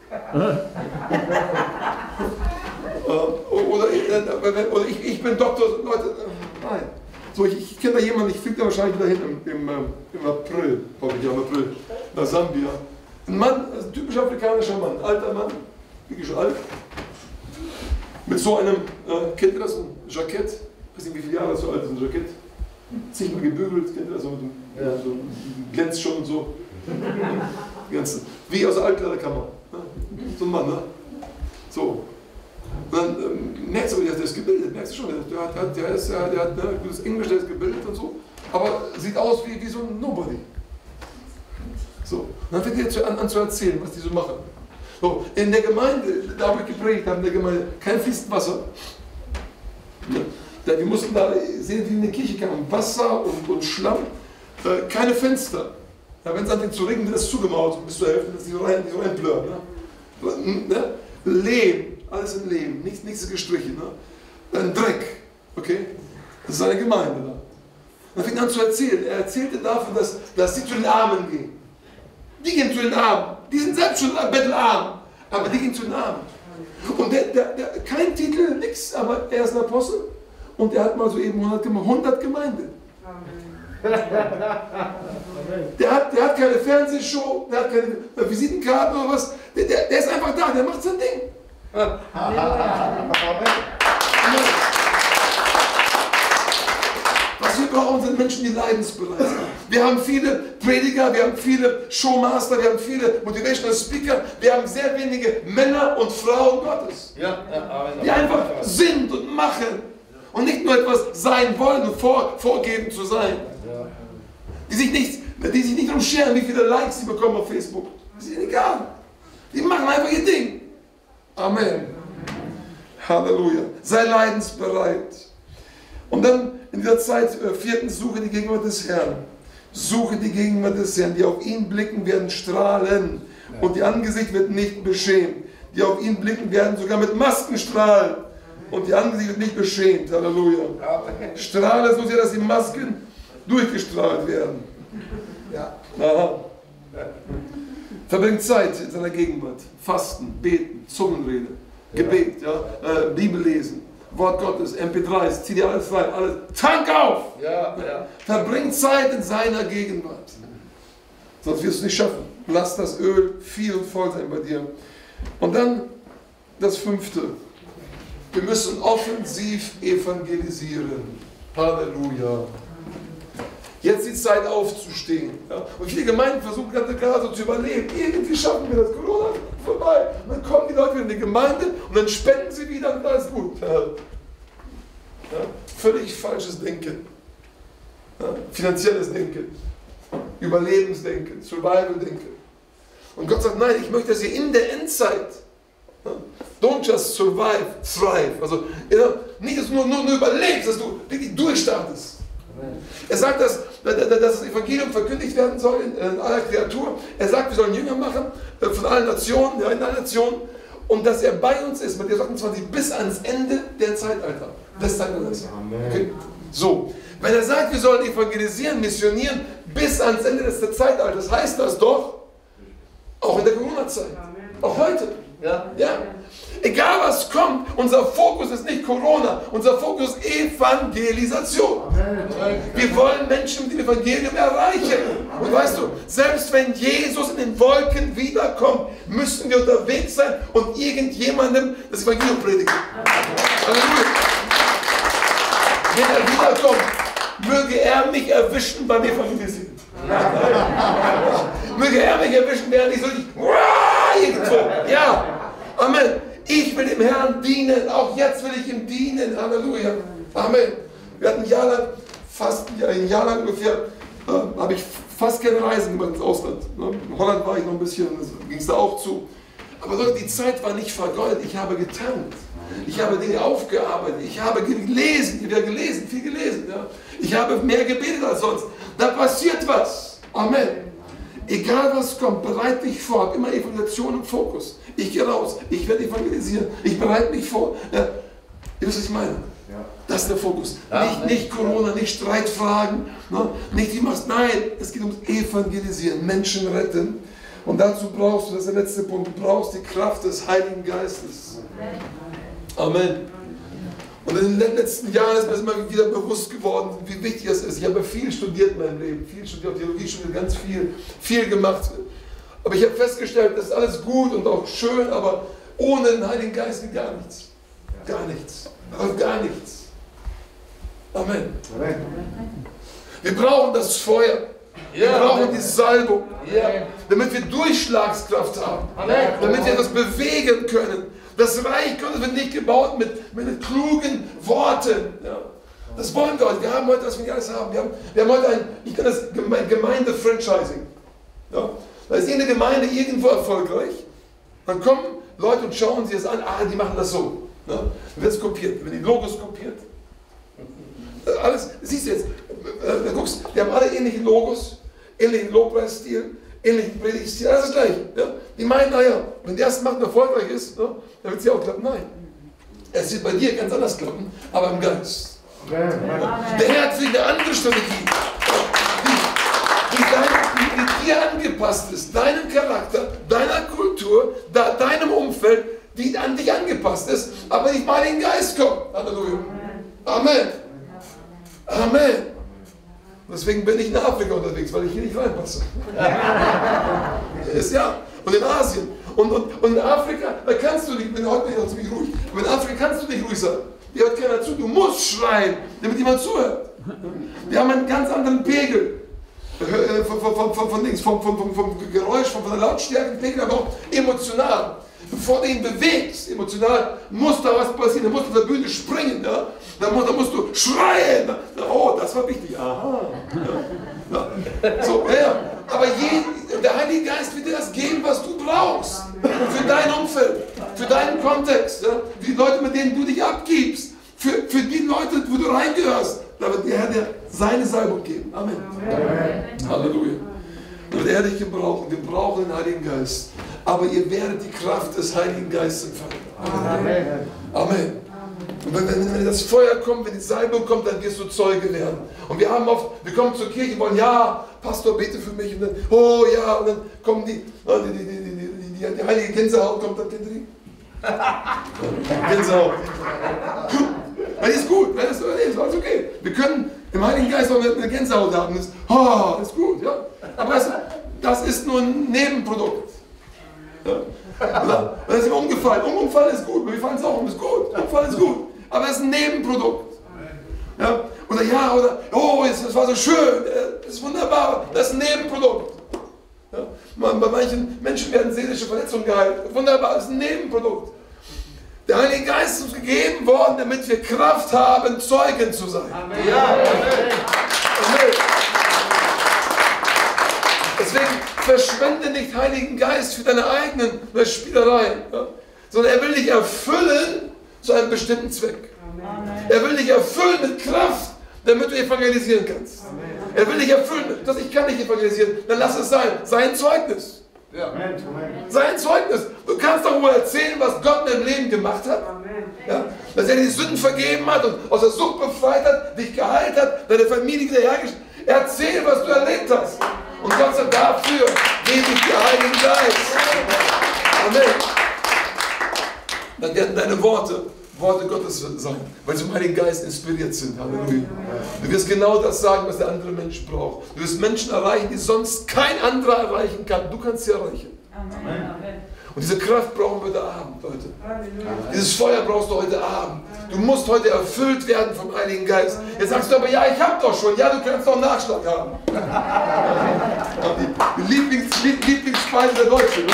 oder, oder ich, ich bin Doktor, Leute, nein. So, ich, ich kenne da jemanden, ich fliege da wahrscheinlich wieder hin im, im, im April, hoffe ich, im April, nach Sambia. Ein Mann, ein typisch afrikanischer Mann, ein alter Mann, wirklich schon alt, mit so einem, äh, kennt ihr das, ein Jackett? Ich weiß nicht, wie viele Jahre so alt ist ein Jackett? zigmal gebügelt, kennt ihr das so, ja. so glänzt schon und so. Ganze, wie aus der Altkleiderkammer. Ne? So ein Mann, ne? So. Und dann ähm, merkst du, der ist gebildet, merkst du schon, der hat, der ist, der hat ne, gutes Englisch, der ist gebildet und so, aber sieht aus wie, wie so ein Nobody. So. Und dann fängt er zu, an, an zu erzählen, was die so machen. So. In der Gemeinde, da habe ich geprägt, haben in der Gemeinde kein fließend Wasser. Ne? Ja, wir mussten da sehen, wie in der Kirche kam, Wasser und, und Schlamm, äh, keine Fenster. Ja, wenn es anfängt zu regnen, wird es zugemauert bis zur Hälfte, dass die so rein, so reinblören. Ne? Ne? Lehm, alles in Lehm, nichts, nichts ist gestrichen. Ne? Ein Dreck, okay? Das ist eine Gemeinde da. Dann fing er an zu erzählen. Er erzählte davon, dass, dass die zu den Armen gehen. Die gehen zu den Armen. Die sind selbst schon bettelarm, aber die gehen zu den Armen. Und der, der, der, kein Titel, nichts, aber er ist ein Apostel und er hat mal so eben hundert Gemeinden. Der hat, der hat keine Fernsehshow, der hat keine Visitenkarte oder was. Der, der, der ist einfach da, der macht sein Ding. Was wir brauchen, sind Menschen, die leidensbereit sind. Wir haben viele Prediger, wir haben viele Showmaster, wir haben viele Motivational Speaker, wir haben sehr wenige Männer und Frauen Gottes, die einfach sind und machen und nicht nur etwas sein wollen und vor, vorgeben zu sein. Die sich nicht, die sich nicht darum scheren, wie viele Likes sie bekommen auf Facebook. Das ist ihnen egal. Die machen einfach ihr Ding. Amen. Halleluja. Sei leidensbereit. Und dann in dieser Zeit, äh, viertens, suche die Gegenwart des Herrn. Suche die Gegenwart des Herrn. Die auf ihn blicken, werden strahlen. Und ihr Angesicht wird nicht beschämt. Die auf ihn blicken, werden sogar mit Masken strahlen. Und ihr Angesicht wird nicht beschämt. Halleluja. Strahlen so sehr, dass die Masken durchgestrahlt werden. Ja. Aha. Verbringt Zeit in seiner Gegenwart. Fasten, beten, Zungenrede, Gebet, ja, äh, Bibel lesen, Wort Gottes, M P dreis, zieh dir alles rein, alles. Tank auf! Ja, ja. Verbringt Zeit in seiner Gegenwart. Sonst wirst du es nicht schaffen. Lass das Öl viel und voll sein bei dir. Und dann das Fünfte. Wir müssen offensiv evangelisieren. Halleluja. Jetzt die Zeit aufzustehen. Ja? Und viele Gemeinden versuchen gerade so zu überleben. Irgendwie schaffen wir das. Corona ist vorbei. Und dann kommen die Leute wieder in die Gemeinde und dann spenden sie wieder und alles gut. Ja? Ja? Völlig falsches Denken. Ja? Finanzielles Denken. Überlebensdenken. Survival-Denken. Und Gott sagt, nein, ich möchte, dass ihr in der Endzeit, ja, don't just survive, thrive. Also ja, nicht, dass du nur, nur, nur überlebst, dass du wirklich durchstartest. Er sagt, dass, dass das Evangelium verkündigt werden soll in, in aller Kreatur. Er sagt, wir sollen Jünger machen von allen Nationen, ja, in allen Nationen. Und dass er bei uns ist, Matthäus achtundzwanzig, bis ans Ende der Zeitalter. Des Zeitalters. Okay? So, wenn er sagt, wir sollen evangelisieren, missionieren, bis ans Ende des Zeitalters, heißt das doch, auch in der Corona-Zeit. Auch heute. Ja. Ja. Egal was kommt, unser Fokus ist nicht Corona, unser Fokus ist Evangelisation. Wir wollen Menschen mit dem Evangelium erreichen. Und weißt du, selbst wenn Jesus in den Wolken wiederkommt, müssen wir unterwegs sein und irgendjemandem das Evangelium predigen. Halleluja. Wenn er wiederkommt, möge er mich erwischen beim Evangelisieren. Möge er mich erwischen, während ich so nicht irgendwo. Ja, Amen. Ich will dem Herrn dienen, auch jetzt will ich ihm dienen. Halleluja. Amen. Wir hatten ein Jahr lang, fast ein Jahr lang ungefähr, äh, habe ich fast keine Reisen gemacht ins Ausland. Ne? In Holland war ich noch ein bisschen, ging es da auch zu. Aber Leute, die Zeit war nicht vergeudet. Ich habe getankt. Ich habe Dinge aufgearbeitet. Ich habe gelesen, ich habe gelesen, viel gelesen. Ja? Ich habe mehr gebetet als sonst. Da passiert was. Amen. Egal was kommt, bereite dich vor. Immer Evangelisation im Fokus. Ich gehe raus, ich werde evangelisieren, ich bereite mich vor. Ja. Ihr wisst, was ich meine? Ja. Das ist der Fokus. Ja, nicht, nicht Corona, nicht Streitfragen, ne? Nicht wie machst. Nein, es geht ums Evangelisieren, Menschen retten. Und dazu brauchst du, das ist der letzte Punkt, du brauchst die Kraft des Heiligen Geistes. Amen. Und in den letzten Jahren ist mir immer wieder bewusst geworden, wie wichtig es ist. Ich habe viel studiert in meinem Leben, viel studiert, Theologie studiert, ganz viel, viel gemacht. Aber ich habe festgestellt, das ist alles gut und auch schön, aber ohne den Heiligen Geist geht gar nichts. Gar nichts. Aber gar nichts. Amen. Wir brauchen das Feuer. Wir brauchen die Salbung, damit wir Durchschlagskraft haben, damit wir etwas bewegen können. Das Reich Gottes wird nicht gebaut mit, mit klugen Worten. Ja. Das wollen wir heute. Wir haben heute, was wir nicht alles haben. Wir haben, wir haben heute ein, ich kann das Gemeinde-Franchising. Ja. Da ist eine Gemeinde irgendwo erfolgreich. Dann kommen Leute und schauen sich das an. Ah, die machen das so. Ja. Dann wird es kopiert. Wenn die Logos kopiert. Alles, siehst du jetzt, äh, guckst, die haben alle ähnliche Logos, ähnlichen Lobpreisstil, ähnlichen Predigtstil, alles das gleiche. Ja? Die meinen, naja, wenn der erste Macht erfolgreich ist, ja, dann wird es ja auch klappen. Nein. Es wird bei dir ganz anders klappen, aber im Geist. Amen. Der Herr hat für dich eine andere Strategie, die, die, dein, die, die dir angepasst ist, deinem Charakter, deiner Kultur, da, deinem Umfeld, die an dich angepasst ist, aber nicht mal in den Geist kommt. Halleluja. Amen. Amen. Deswegen bin ich in Afrika unterwegs, weil ich hier nicht reinpasse. Ist ja. Und in Asien. Und, und, und in Afrika, da kannst du nicht, wenn heute bin ich ziemlich ruhig, aber in Afrika kannst du nicht ruhig sein. Dir hört keiner zu. Du musst schreien, damit jemand zuhört. Wir haben einen ganz anderen Pegel. Von, von, von, von, von, von, von, vom Geräusch, von, von der Lautstärkenpegel, aber auch emotional. Bevor du ihn bewegst, emotional, muss da was passieren. Da musst du auf der Bühne springen. Ja? Da, musst, da musst du schreien. Oh, das war wichtig. Aha. Ja. Ja. So, ja. Aber je, der Heilige Geist wird dir das geben, was du brauchst. Für dein Umfeld, für deinen Kontext. Ja? Für die Leute, mit denen du dich abgibst. Für, für die Leute, wo du reingehörst. Da wird der Herr dir seine Salbung geben. Amen. Amen. Halleluja. Da wird er dich gebrauchen. Wir brauchen den Heiligen Geist. Aber ihr werdet die Kraft des Heiligen Geistes empfangen. Amen. Amen. Und wenn, wenn, wenn das Feuer kommt, wenn die Salbung kommt, dann wirst du Zeuge werden. Und wir haben oft, wir kommen zur Kirche und wollen, ja, Pastor, bete für mich. Und dann, oh ja, und dann kommen die, die, die, die, die, die, die heilige Gänsehaut kommt, dann kennt ihr die? Gänsehaut. Das ist gut, das ist alles okay. Wir können im Heiligen Geist auch eine Gänsehaut haben. Das, oh, das ist gut, ja. Aber das, das ist nur ein Nebenprodukt. Ja. Das ist immer umgefallen. Umfallen ist gut, wir fallen es auch um, ist gut. Umfallen ist gut. Aber es ist ein Nebenprodukt. Ja. Oder ja, oder oh, das war so schön, das ist wunderbar, das ist ein Nebenprodukt. Ja. Bei manchen Menschen werden seelische Verletzungen geheilt. Wunderbar, das ist ein Nebenprodukt. Der Heilige Geist ist uns gegeben worden, damit wir Kraft haben, Zeugen zu sein. Amen. Ja. Amen. Amen. Deswegen verschwende nicht Heiligen Geist für deine eigenen Spielereien, ja? Sondern er will dich erfüllen zu einem bestimmten Zweck. Amen. Er will dich erfüllen mit Kraft, damit du evangelisieren kannst. Amen. Er will dich erfüllen, dass ich kann nicht evangelisieren, dann lass es sein. Sei ein Zeugnis. Ja. Sei ein Zeugnis. Du kannst doch wohl erzählen, was Gott in deinem Leben gemacht hat. Ja? Dass er dir die Sünden vergeben hat und aus der Sucht befreit hat, dich geheilt hat, deine Familie wiederhergestellt hat. Erzähl, was du erlebt hast. Und Gott sagt, dafür gebe ich dir Heiligen Geist. Amen. Dann werden deine Worte Worte Gottes sein, weil sie vom Heiligen Geist inspiriert sind. Halleluja. Du wirst genau das sagen, was der andere Mensch braucht. Du wirst Menschen erreichen, die sonst kein anderer erreichen kann. Du kannst sie erreichen. Amen. Und diese Kraft brauchen wir heute Abend, Leute. Halleluja. Dieses Feuer brauchst du heute Abend. Du musst heute erfüllt werden vom Heiligen Geist. Jetzt sagst du aber, ja, ich habe doch schon. Ja, du kannst doch einen Nachschlag haben. Die, die Lieblings, Lieblingsspeise der Deutschen. Ne?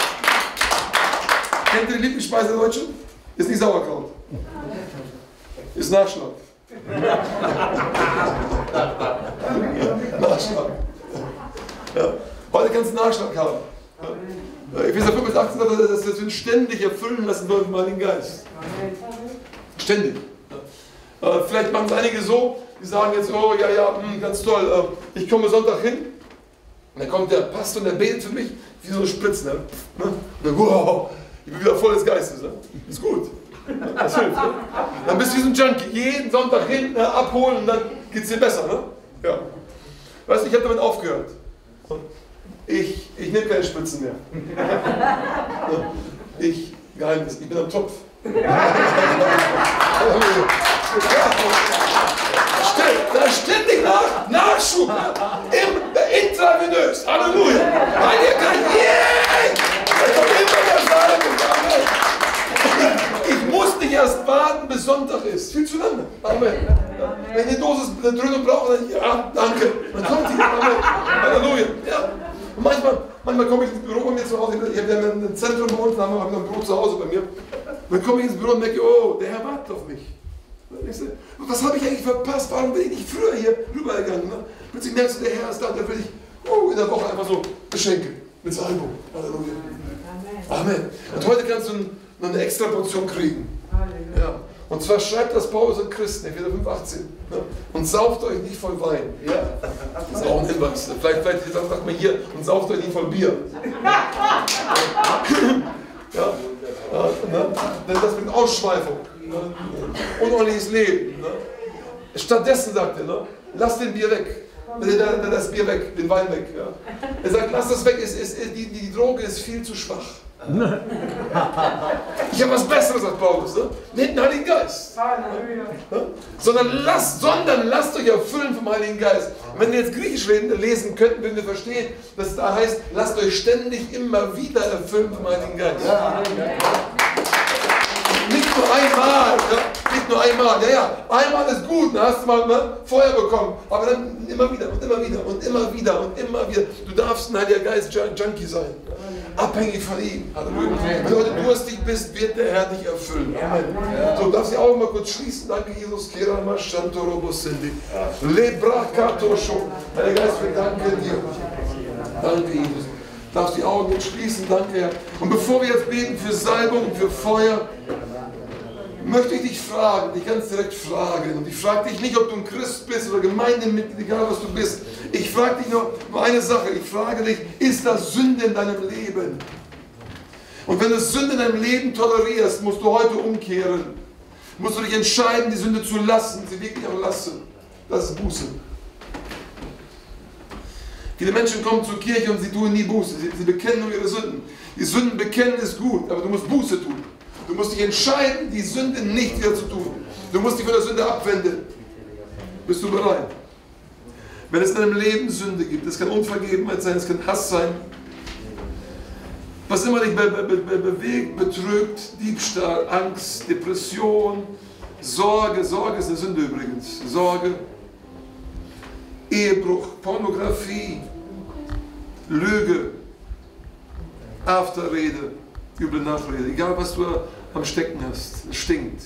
Kennt ihr die Lieblingsspeise der Deutschen? Ist nicht Sauerkraut. Ist Nachschlag. Nachschlag. Ja. Heute kannst du Nachschlag haben. Ja. Epheser fünf bis achtzehn sagt, dass wir uns ständig erfüllen lassen wollen vom Heiligen Geist. Ständig. Ja. Vielleicht machen es einige so, die sagen jetzt, oh ja, ja, mh, ganz toll, ich komme Sonntag hin. Und dann kommt der Pastor und der betet für mich, wie so eine Spritze. Ne? Und dann, wow, ich bin wieder voll des Geistes. Ne? Ist gut. Das hilft. Ne? Dann bist du wie so ein Junkie. Jeden Sonntag hin, ne, abholen und dann geht es dir besser. Ne? Ja. Weißt du, ich habe damit aufgehört. Und ich, ich nehme keine Spritzen mehr. Ich, Geheimnis, ich bin am Topf. Da ständig nach, Nachschub. Im, intravenös. Halleluja. Heiliger Geist. Yeah! Da kommt immer der Salbung. Ich muss nicht erst warten, bis Sonntag ist. Viel zu lange. Amen. Wenn die Dosis eine Dröhnung braucht, dann ja, danke. Dann kommt die. Amen. Halleluja. Ja. Und manchmal, manchmal komme ich ins Büro bei mir zu Hause. Ich habe ja ein Zentrum bei uns, da haben wir ein Büro zu Hause bei mir. Dann komme ich ins Büro und denke, oh, der Herr wartet auf mich. Was habe ich eigentlich verpasst? Warum bin ich nicht früher hier rübergegangen? Ne? Plötzlich merkst du, der Herr ist da, der will dich oh, in der Woche einfach so beschenken. Mit Salbung. Halleluja. Amen. Und heute kannst du noch eine extra Portion kriegen. Ja. Und zwar schreibt das Paulus in Christen, Epheser fünf, achtzehn. Ne? Und sauft euch nicht voll Wein. Ja. Das ist auch ein Hinweis. Vielleicht, vielleicht sagt man hier, und sauft euch nicht voll Bier. Ja. Ja, ne? Denn das bringt Ausschweifung. Ne? Unordentliches Leben. Ne? Stattdessen sagt er, ne? Lasst den Bier weg. Das Bier weg, den Wein weg. Ja. Er sagt, lass das weg, ist, ist, die, die Droge ist viel zu schwach. Ich habe was Besseres als Paulus. Ne? Nehmt den Heiligen Geist. Ja? Sondern, lasst, sondern lasst euch erfüllen vom Heiligen Geist. Und wenn wir jetzt Griechisch lesen könnten, würden wir verstehen, dass es da heißt, lasst euch ständig immer wieder erfüllen vom Heiligen Geist. Ja. Nicht nur einmal, ja? Nicht nur einmal, ja, ja, einmal ist gut, dann hast du mal ne, Feuer bekommen, aber dann immer wieder und immer wieder und immer wieder und immer wieder. Du darfst ein Heiliger Geist Junkie sein, abhängig von ihm. Halleluja. Wenn du heute durstig bist, wird der Herr dich erfüllen. Amen. So, darfst du die Augen mal kurz schließen. Danke, Jesus. Heiliger Geist, wir danken dir. Danke, Jesus. Darfst die Augen jetzt schließen, danke, Herr. Und bevor wir jetzt beten für Salbung und für Feuer, möchte ich dich fragen, dich ganz direkt fragen. Und ich frage dich nicht, ob du ein Christ bist oder Gemeindemitglied, egal was du bist. Ich frage dich nur, nur eine Sache. Ich frage dich, ist das Sünde in deinem Leben? Und wenn du Sünde in deinem Leben tolerierst, musst du heute umkehren. Musst du dich entscheiden, die Sünde zu lassen, sie wirklich auch lassen. Das ist Buße. Viele Menschen kommen zur Kirche und sie tun nie Buße. Sie, sie bekennen nur ihre Sünden. Die Sünden bekennen ist gut, aber du musst Buße tun. Du musst dich entscheiden, die Sünde nicht wieder zu tun. Du musst dich von der Sünde abwenden. Bist du bereit? Wenn es in deinem Leben Sünde gibt, es kann Unvergebenheit sein, es kann Hass sein, was immer dich be be be bewegt, betrügt, Diebstahl, Angst, Depression, Sorge, Sorge ist eine Sünde übrigens, Sorge, Ehebruch, Pornografie, Lüge, Afterrede, üble Nachrede, egal was du am Stecken hast, es stinkt.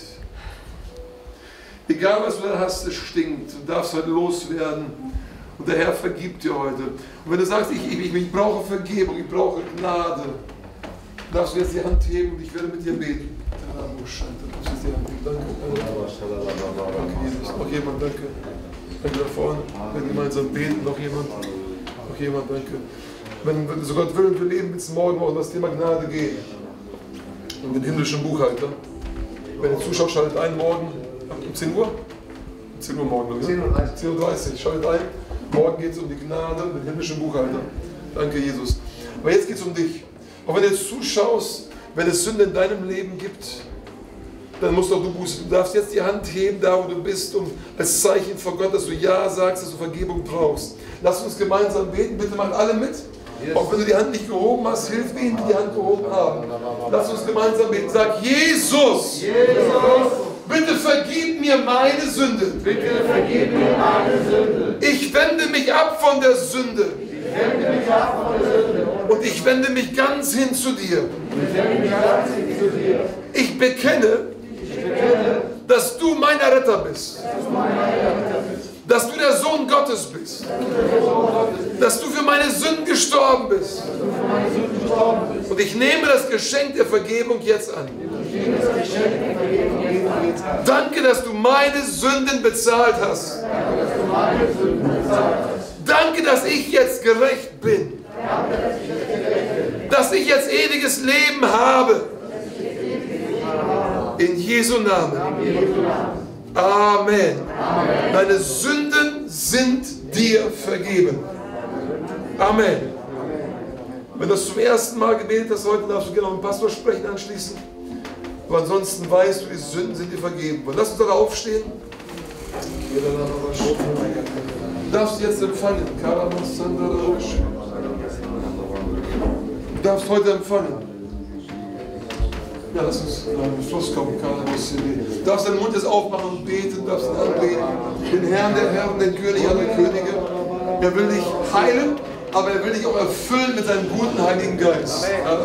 Egal was du da hast, es stinkt. Du darfst heute loswerden und der Herr vergibt dir heute. Und wenn du sagst, ich, ich, ich brauche Vergebung, ich brauche Gnade, darfst du jetzt die Hand heben und ich werde mit dir beten. Danke, danke Jesus. Noch jemand, danke. Danke da vorne. Wenn gemeinsam beten, noch jemand. Noch jemand, danke. Wenn, wenn du so Gott will und wir leben bis morgen um das Thema Gnade gehen. Und den himmlischen Buchhalter. Wenn ihr zuschaut, schaltet ein morgen um zehn Uhr. Um zehn Uhr morgen, zehn Uhr dreißig. Schaltet ein. Morgen geht es um die Gnade und den himmlischen Buchhalter. Danke, Jesus. Aber jetzt geht es um dich. Und wenn du jetzt zuschaust, wenn es Sünde in deinem Leben gibt, dann musst auch du bußen. Du darfst jetzt die Hand heben, da wo du bist, um als Zeichen vor Gott, dass du Ja sagst, dass du Vergebung brauchst. Lass uns gemeinsam beten. Bitte macht alle mit. Yes. Auch wenn du die Hand nicht gehoben hast, hilf denen, die die Hand gehoben haben. Lass uns gemeinsam beten. Sag, Jesus, Jesus, bitte vergib mir meine Sünde. Bitte vergib mir meine Sünde. Ich wende mich ab von der Sünde. Ich wende mich ab von der Sünde. Und ich wende mich ganz hin zu dir. Ich wende mich ganz hin zu dir. Ich bekenne, ich bekenne, dass du mein Retter bist. Dass du mein Retter bist. Dass du der Sohn Gottes bist. Dass du für meine Sünden gestorben bist. Und ich nehme das Geschenk der Vergebung jetzt an. Danke, dass du meine Sünden bezahlt hast. Danke, dass ich jetzt gerecht bin. Dass ich jetzt ewiges Leben habe. In Jesu Namen. Amen. Amen. Deine Sünden sind dir vergeben. Amen. Wenn du das zum ersten Mal gebetet hast heute, darfst du gerne noch mit dem Pastor sprechen anschließen. Aber ansonsten weißt du, die Sünden sind dir vergeben. Und lass uns da aufstehen. Du darfst jetzt empfangen. Du darfst heute empfangen. Ja, lass uns äh, Schluss kommen. Du darfst deinen Mund jetzt aufmachen und beten, du darfst ihn anbeten. Den Herrn der Herren, den König aller Könige. Er will dich heilen, aber er will dich auch erfüllen mit seinem guten Heiligen Geist.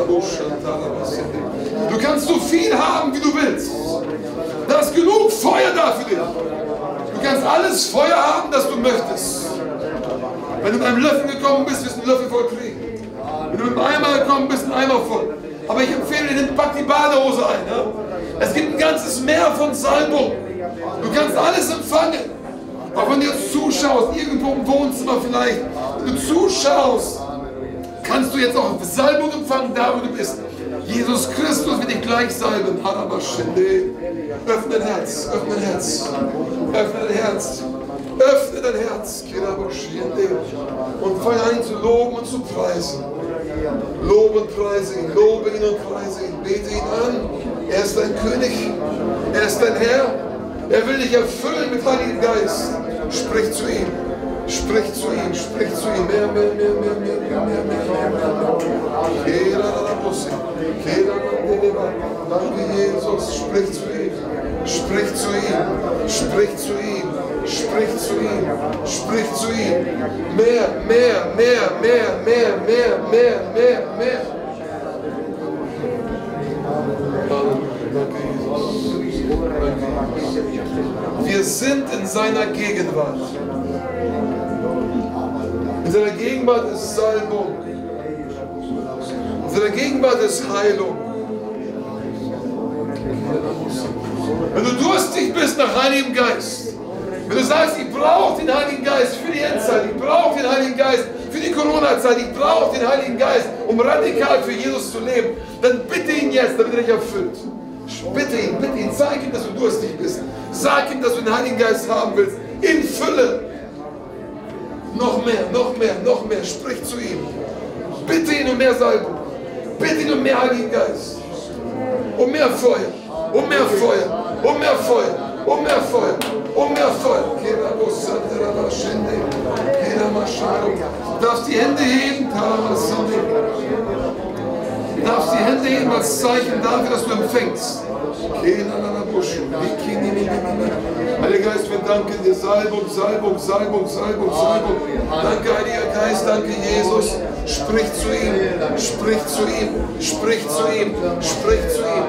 Du kannst so viel haben, wie du willst. Da ist genug Feuer da für dich. Du kannst alles Feuer haben, das du möchtest. Wenn du mit einem Löffel gekommen bist, wirst du einen Löffel voll kriegen. Wenn du mit einem Eimer gekommen bist, einen Eimer voll. Aber ich empfehle dir, pack die Badehose ein. Ja? Es gibt ein ganzes Meer von Salbung. Du kannst alles empfangen. Auch wenn du jetzt zuschaust, irgendwo im Wohnzimmer vielleicht, wenn du zuschaust, kannst du jetzt auch Salbung empfangen, da wo du bist. Jesus Christus wird dich gleich salben. Öffne dein Herz, öffne dein Herz, öffne dein Herz, öffne dein Herz. Und fang an zu loben und zu preisen. Lobe und preise ihn, lobe ihn und preise ihn, bete ihn an. Er ist dein König, er ist dein Herr. Er will dich erfüllen mit Heiligen Geist. Sprich zu ihm, sprich zu ihm, sprich zu ihm. Mehr, mehr, mehr, mehr, mehr, mehr, mehr, mehr, mehr. Danke, Jesus. Sprich zu ihm, sprich zu ihm, sprich zu ihm, sprich zu ihm, sprich zu ihm. Mehr, mehr, mehr, mehr, mehr, mehr, mehr, mehr, mehr. Danke, Jesus. Wir sind in seiner Gegenwart. In seiner Gegenwart ist Salbung. In seiner Gegenwart ist Heilung. Wenn du durstig bist nach Heiligem Geist, wenn du sagst, ich brauche den Heiligen Geist für die Endzeit, ich brauche den Heiligen Geist für die Corona-Zeit, ich brauche den Heiligen Geist, um radikal für Jesus zu leben, dann bitte ihn jetzt, damit er dich erfüllt. Bitte ihn, bitte ihn, sag ihm, dass du durstig bist. Sag ihm, dass du den Heiligen Geist haben willst. In Fülle. Noch mehr, noch mehr, noch mehr. Sprich zu ihm. Bitte ihn um mehr Salbung. Bitte ihn um mehr Heiligen Geist. Um mehr Feuer. Um mehr Feuer. Um mehr Feuer. Um mehr Feuer. Um mehr Feuer. Du darfst die Hände heben. Du darfst die Hände heben als Zeichen dafür, dass du empfängst. Heiliger Geist, wir danken dir. Salbung, Salbung, Salbung, Salbung, Salbung. Danke, Heiliger Geist, danke, Jesus. Sprich zu ihm, sprich zu ihm, sprich zu ihm, sprich zu ihm.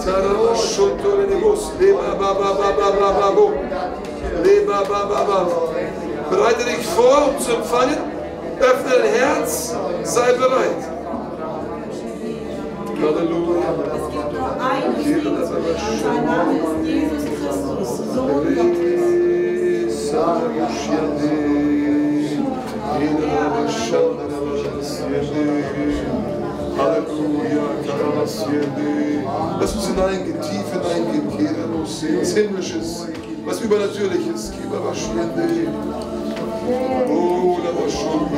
Bereite dich vor, um zu empfangen. Öffne dein Herz, sei bereit. Halleluja. Es gibt nur einen Jesus, sein Name ist Jesus Christus, Sohn Gottes. Halleluja. Lass uns hineingehen, tief hineingehen, ins Himmlisches, was Übernatürliches. Oh, da war schon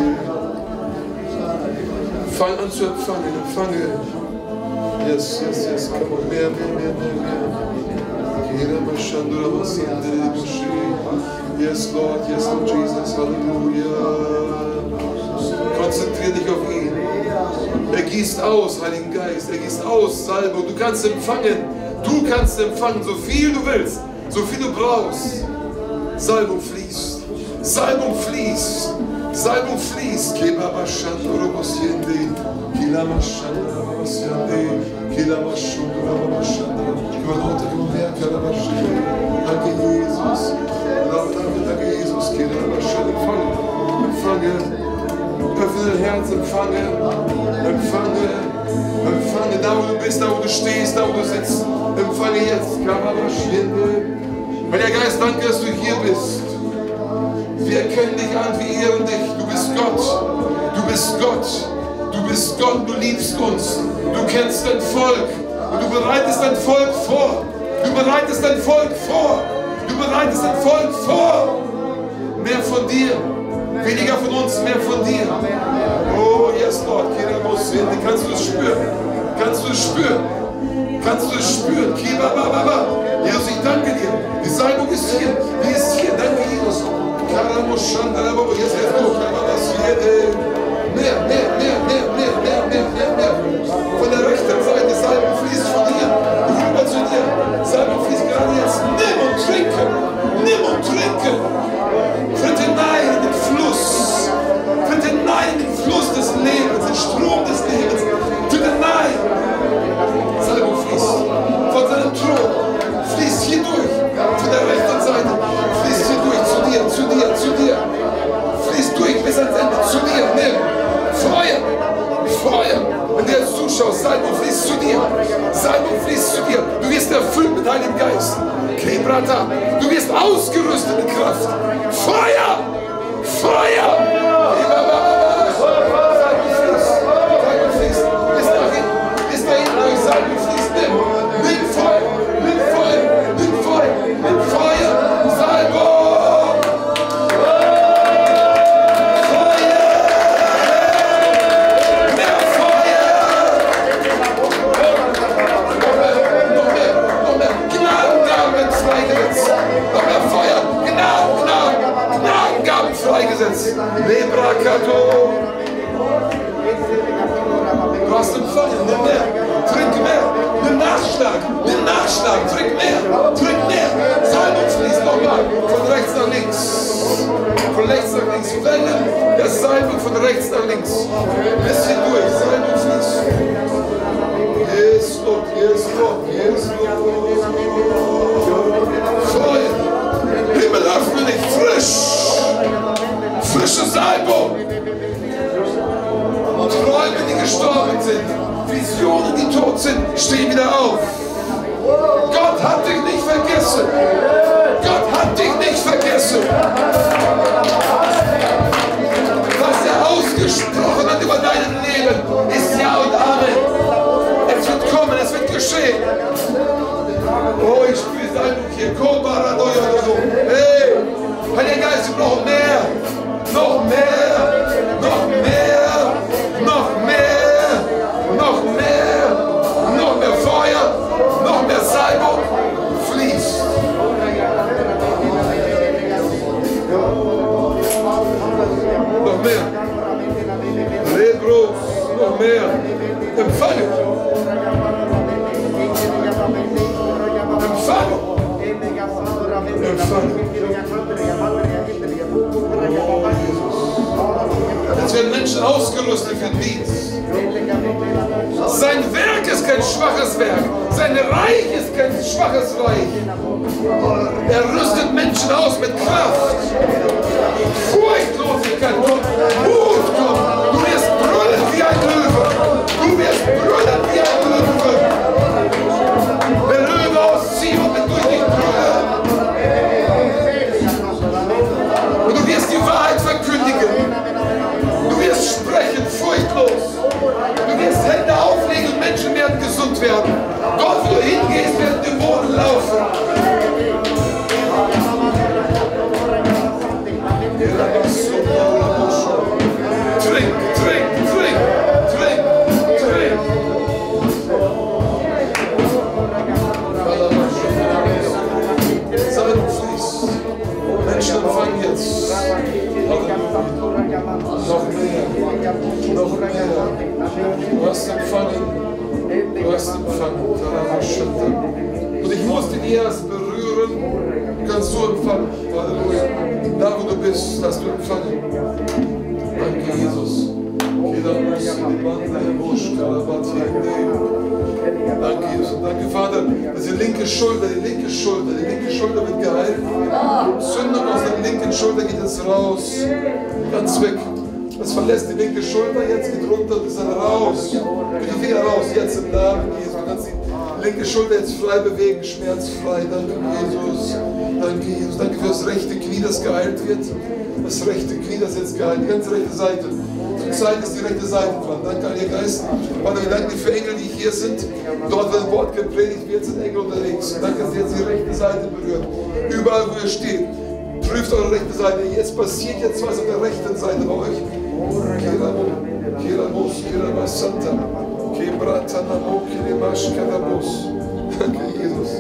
fang an zu empfangen, empfange. Yes, yes, yes, come on, mehr, mehr, mehr, mehr, mehr. Yes, Lord, yes, Lord Jesus, Halleluja. Konzentriere dich auf ihn. Er gießt aus, Heiligen Geist, er gießt aus, Salbung. Du kannst empfangen, du kannst empfangen, so viel du willst, so viel du brauchst. Salbung fließt, Salbung fließt, Salbung fließt. Danke, Jesus. Danke, danke, Jesus. Empfange, empfange. Öffne dein Herz, empfange, empfange, empfange. Da, wo du bist, da, wo du stehst, da, wo du sitzt. Empfange jetzt. Heiliger Geist, danke, dass du hier bist. Wir erkennen dich an, wir ehren dich. Du bist Gott. Du bist Gott. Du bist Gott, du liebst uns. Du kennst dein Volk. Und du bereitest dein Volk vor. Du bereitest dein Volk vor. Du bereitest dein Volk vor. Mehr von dir. Weniger von uns, mehr von dir. Oh, yes, Lord. Kannst du es spüren? Kannst du es spüren? Kannst du es spüren? Jesus, ich danke dir. Die Salbung ist hier. Die ist hier. Danke, Jesus. Jetzt ist mehr, mehr, mehr, mehr, mehr, mehr, mehr, mehr, mehr. Von der rechten Seite, Salbung fließt von dir. fließt zu dir. Salbung fließt zu dir. Du wirst erfüllt mit Heiligem Geist. Kebrata. Du wirst ausgerüstet mit Kraft. Feuer! Feuer! Salbung fließt. Salbung fließt. Bis dahin. Bis dahin durch Salbung fließt. Nimm. Nimm Feuer. Nimm Feuer. Nimm Feuer. Nimm Feuer. Salbung! Freigesetzt. Lebrakato. Du hast empfangen. Nimm mehr. Trink mehr. Nimm Nachschlag. Nimm Nachschlag. Trink mehr. Trink mehr. Salbung fließt nochmal. Von rechts nach links. Von rechts nach links. Wellen der Salbung von rechts nach links. Bisschen durch. Salbung fließt. Yes, Lord. Yes, Lord. Yes, Lord. Feuer. Himmel öffne dich. Frisch. Frische Salbung. Träume, die gestorben sind, Visionen, die tot sind, stehen wieder auf. Gott hat dich nicht vergessen. Gott hat dich nicht vergessen. Was er ausgesprochen hat über dein Leben, ist Ja und Amen. Es wird kommen, es wird geschehen. Oh, ich spüre Salbung hier. Hey, Heiliger Geist, wir brauchen mehr. Noch mehr, noch mehr, noch mehr, noch mehr, noch mehr Feuer, noch mehr Salbung fließt. Noch mehr. Rebros, noch mehr. Empfange. Empfange. Empfange. Jetzt werden Menschen ausgerüstet für den Dienst. Sein Werk ist kein schwaches Werk. Sein Reich ist kein schwaches Reich. Er rüstet Menschen aus mit Kraft. Furchtlosigkeit kommt. Mut kommt. Du wirst brüllen wie ein Löwe. Du wirst brüllen wie ein Löwe. Der Löwe aus Zion wird durch dich brüllen. Und du wirst die Wahrheit verkündigen. Du wirst sprechen, furchtlos. Du wirst Hände auflegen und Menschen werden gesund werden. Dort, wo du hingehst, werden Dämonen laufen. Trink, trink, trink, trink, trink. Salbung fließt. Menschen empfangen jetzt. Noch mehr, noch mehr. Du hast empfangen, du hast empfangen. Und ich musste die erst berühren, kannst du empfangen. Halleluja. Da wo du bist, hast du empfangen. Danke, Jesus. Danke, Jesus. Danke, Vater. Das ist die linke Schulter, die linke Schulter, die linke Schulter wird geheilt. Sündung aus der linken Schulter geht jetzt raus. Ganz weg. Das verlässt die linke Schulter, jetzt geht runter und ist dann raus. Die Finger raus, jetzt im Namen Jesu. Du kannst die linke Schulter jetzt frei bewegen, schmerzfrei. Danke, Jesus. Danke, Jesus. Danke für das rechte Knie, das geheilt wird. Das rechte Knie, das jetzt geheilt wird. Die ganze rechte Seite. Zurzeit ist die rechte Seite dran. Danke, Heiliger Geist. Vater, wir danken dir für Engel, die hier sind. Dort, wo ein Wort gepredigt wird, sind Engel unterwegs. Danke, dass ihr jetzt die rechte Seite berührt. Überall, wo ihr steht. Prüft eure rechte Seite. Jetzt passiert jetzt was auf der rechten Seite bei euch. Danke, Jesus.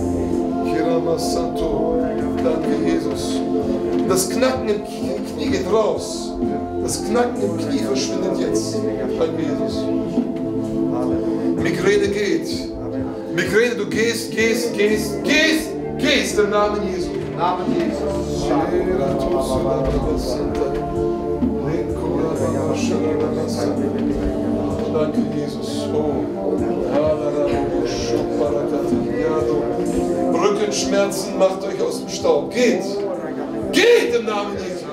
Danke, Jesus. Das Knacken im Knie geht raus. Das Knacken im Knie verschwindet jetzt. Danke, Jesus. Migräne geht. Migräne, du gehst, gehst, gehst, gehst, gehst im Namen Jesu. Namen Jesus. Danke, Jesus. Oh. Rückenschmerzen, macht euch aus dem Staub. Geht. Geht im Namen Jesu.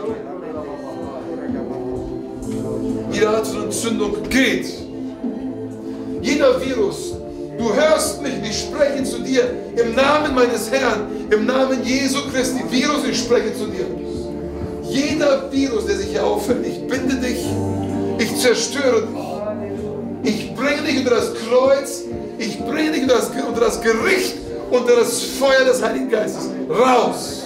Jede Art von Entzündung geht. Jede jeder Virus, du hörst mich, ich spreche zu dir im Namen meines Herrn, im Namen Jesu Christi. Virus, ich spreche zu dir. Jeder Virus, der sich hier auffällt, ich binde dich, ich zerstöre dich. Ich bringe dich unter das Kreuz, ich bringe dich unter das, unter das Gericht, unter das Feuer des Heiligen Geistes. Raus!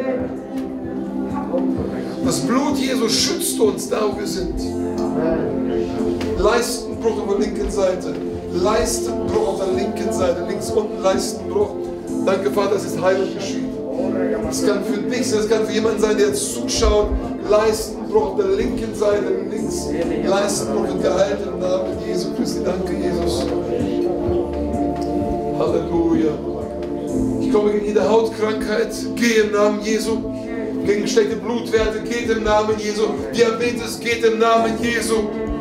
Das Blut Jesu schützt uns, da wo wir sind. Leistenbruch auf der linken Seite. Leistenbruch auf der linken Seite. Links unten Leistenbruch. Danke, Vater, dass es Heilung geschieht. Das kann für dich sein, das kann für jemanden sein, der jetzt zuschaut. Leistenbruch auf der linken Seite, links. Leistenbruch und geheilt im Namen Jesu Christi. Danke, Jesus. Halleluja. Ich komme gegen jede Hautkrankheit. Geh im Namen Jesu. Gegen schlechte Blutwerte, geht im Namen Jesu. Diabetes, geht im Namen Jesu.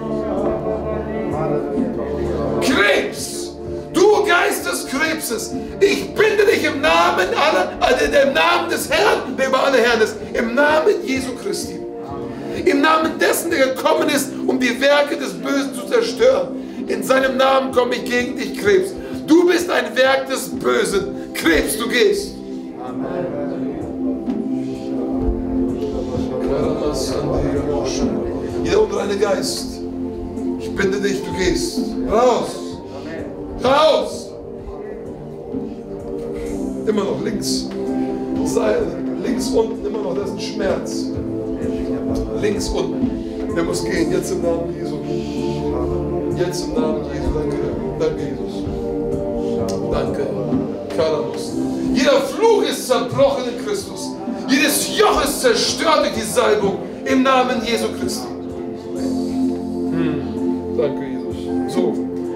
Krebs, du Geist des Krebses, ich binde dich im Namen aller, also im Namen des Herrn, der über alle Herren ist, im Namen Jesu Christi. Im Namen dessen, der gekommen ist, um die Werke des Bösen zu zerstören. In seinem Namen komme ich gegen dich, Krebs. Du bist ein Werk des Bösen. Krebs, du gehst. Amen. Jeder unreine Geist, ich binde dich, du gehst. Raus! Raus! Immer noch links. Seil, links unten, immer noch, das ist ein Schmerz. Links unten. Der muss gehen, jetzt im Namen Jesu. Jetzt im Namen Jesu, danke. Danke, Jesus. Danke. Karamus. Jeder Fluch ist zerbrochen in Christus. Jedes Joch ist zerstört durch die Salbung im Namen Jesu Christi. Hm. Danke, Jesus. So.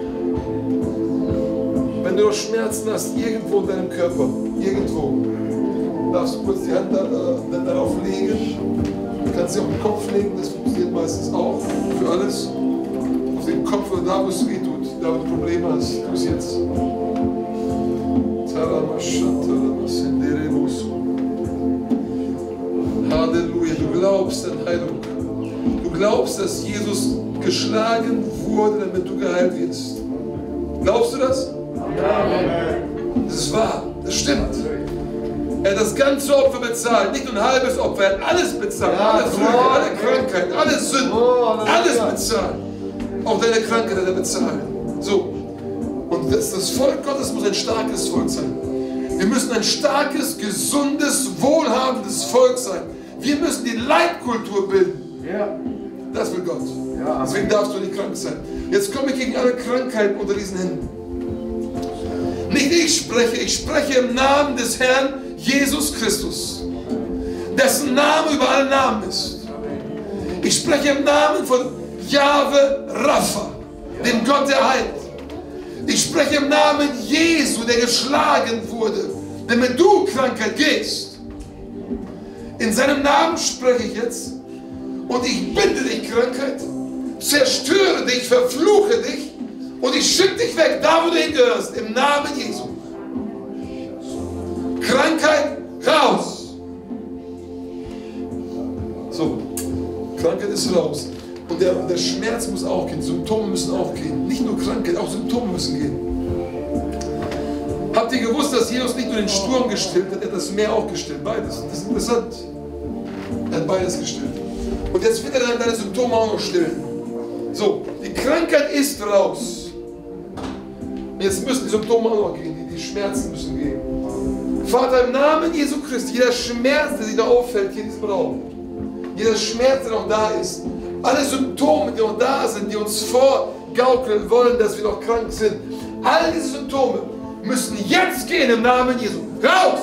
Wenn du noch Schmerzen hast, irgendwo in deinem Körper, irgendwo, darfst du kurz die Hand da, äh, darauf legen. Du kannst sie auf den Kopf legen, das funktioniert meistens auch für alles. Auf den Kopf oder da, wo es weh tut, da, wo du Probleme hast, tu es jetzt. Halleluja, du glaubst an Heilung. Du glaubst, dass Jesus geschlagen wurde, damit du geheilt wirst. Glaubst du das? Amen. Das ist wahr, das stimmt. Er hat das ganze Opfer bezahlt, nicht nur ein halbes Opfer, er hat alles bezahlt. Ja, alle Flüche, alle Krankheiten, alle Sünden, alles bezahlt. Auch deine Krankheit hat er bezahlt. So. Und das, das Volk Gottes muss ein starkes Volk sein. Wir müssen ein starkes, gesundes, wohlhabendes Volk sein. Wir müssen die Leitkultur bilden. Ja. Das will Gott. Ja, deswegen darfst du nicht krank sein. Jetzt komme ich gegen alle Krankheiten unter diesen Händen. Nicht ich spreche, ich spreche im Namen des Herrn Jesus Christus, dessen Name über allen Namen ist. Ich spreche im Namen von Jahwe Rapha, dem Gott der heilt. Ich spreche im Namen Jesu, der geschlagen wurde, damit du Krankheit gehst. In seinem Namen spreche ich jetzt und ich binde dich, Krankheit, zerstöre dich, verfluche dich und ich schicke dich weg, da wo du hingehörst, im Namen Jesu. Krankheit, raus! So, Krankheit ist raus. Und der, der Schmerz muss auch gehen, Symptome müssen auch gehen. Nicht nur Krankheit, auch Symptome müssen gehen. Habt ihr gewusst, dass Jesus nicht nur den Sturm gestillt hat, er hat das Meer auch gestillt? Beides. Das ist interessant. Er hat beides gestillt. Und jetzt wird er dann deine Symptome auch noch stillen. So, die Krankheit ist raus. Jetzt müssen die Symptome auch noch gehen, die, die Schmerzen müssen gehen. Vater, im Namen Jesu Christi, jeder Schmerz, der sich da auffällt, hier in diesem Raum, jeder Schmerz, der noch da ist, alle Symptome, die noch da sind, die uns vorgaukeln wollen, dass wir noch krank sind, all diese Symptome müssen jetzt gehen im Namen Jesu. Raus!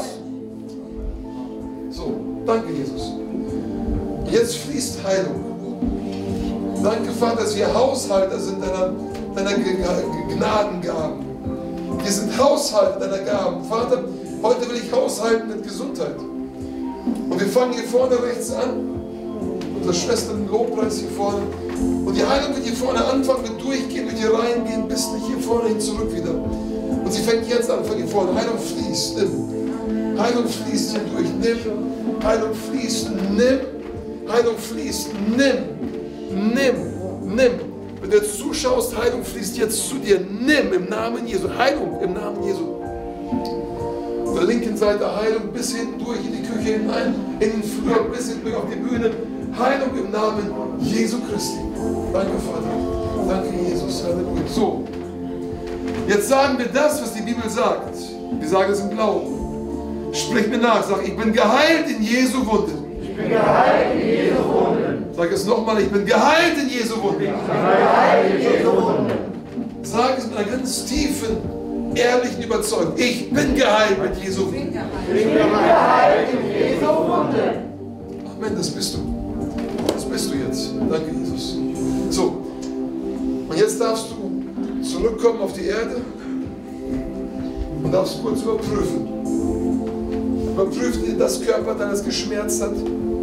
So, danke Jesus. Jetzt fließt Heilung. Danke, Vater, dass wir Haushalter sind deiner, deiner Gnadengaben. Wir sind Haushalter deiner Gaben. Vater, heute will ich haushalten mit Gesundheit. Und wir fangen hier vorne rechts an. Unsere Schwestern im Lobpreis hier vorne. Und die Heilung wird hier vorne anfangen, mit durchgehen, mit hier reingehen, bis nicht hier vorne hin zurück wieder. Und sie fängt jetzt an, von hier vorne. Heilung fließt, nimm. Heilung fließt hier durch, nimm. Heilung fließt, nimm. Heilung fließt, nimm. Nimm. Nimm. Wenn du jetzt zuschaust, Heilung fließt jetzt zu dir. Nimm im Namen Jesu. Heilung im Namen Jesu. Auf der linken Seite Heilung bis hinten durch in die Küche hinein, in den Flur, bis hinten durch auf die Bühne. Heilung im Namen Jesu Christi. Danke, Vater. Danke, Jesus. Halleluja. So. Jetzt sagen wir das, was die Bibel sagt. Wir sagen es im Glauben. Sprich mir nach. Sag, ich bin geheilt in Jesu Wunden. Ich bin geheilt in Jesu Wunden. Sag es nochmal. Ich bin geheilt in Jesu Wunden. Ich bin geheilt in Jesu Wunden. Sag es mit einer ganz tiefen, ehrlichen Überzeugung. Ich bin geheilt mit Jesu Wunden. Ich bin geheilt in Jesu Wunden. Amen, das bist du. Das bist du jetzt. Danke, Jesus. So, und jetzt darfst du zurückkommen auf die Erde und darfst kurz überprüfen. Überprüfe das Körper, das geschmerzt hat.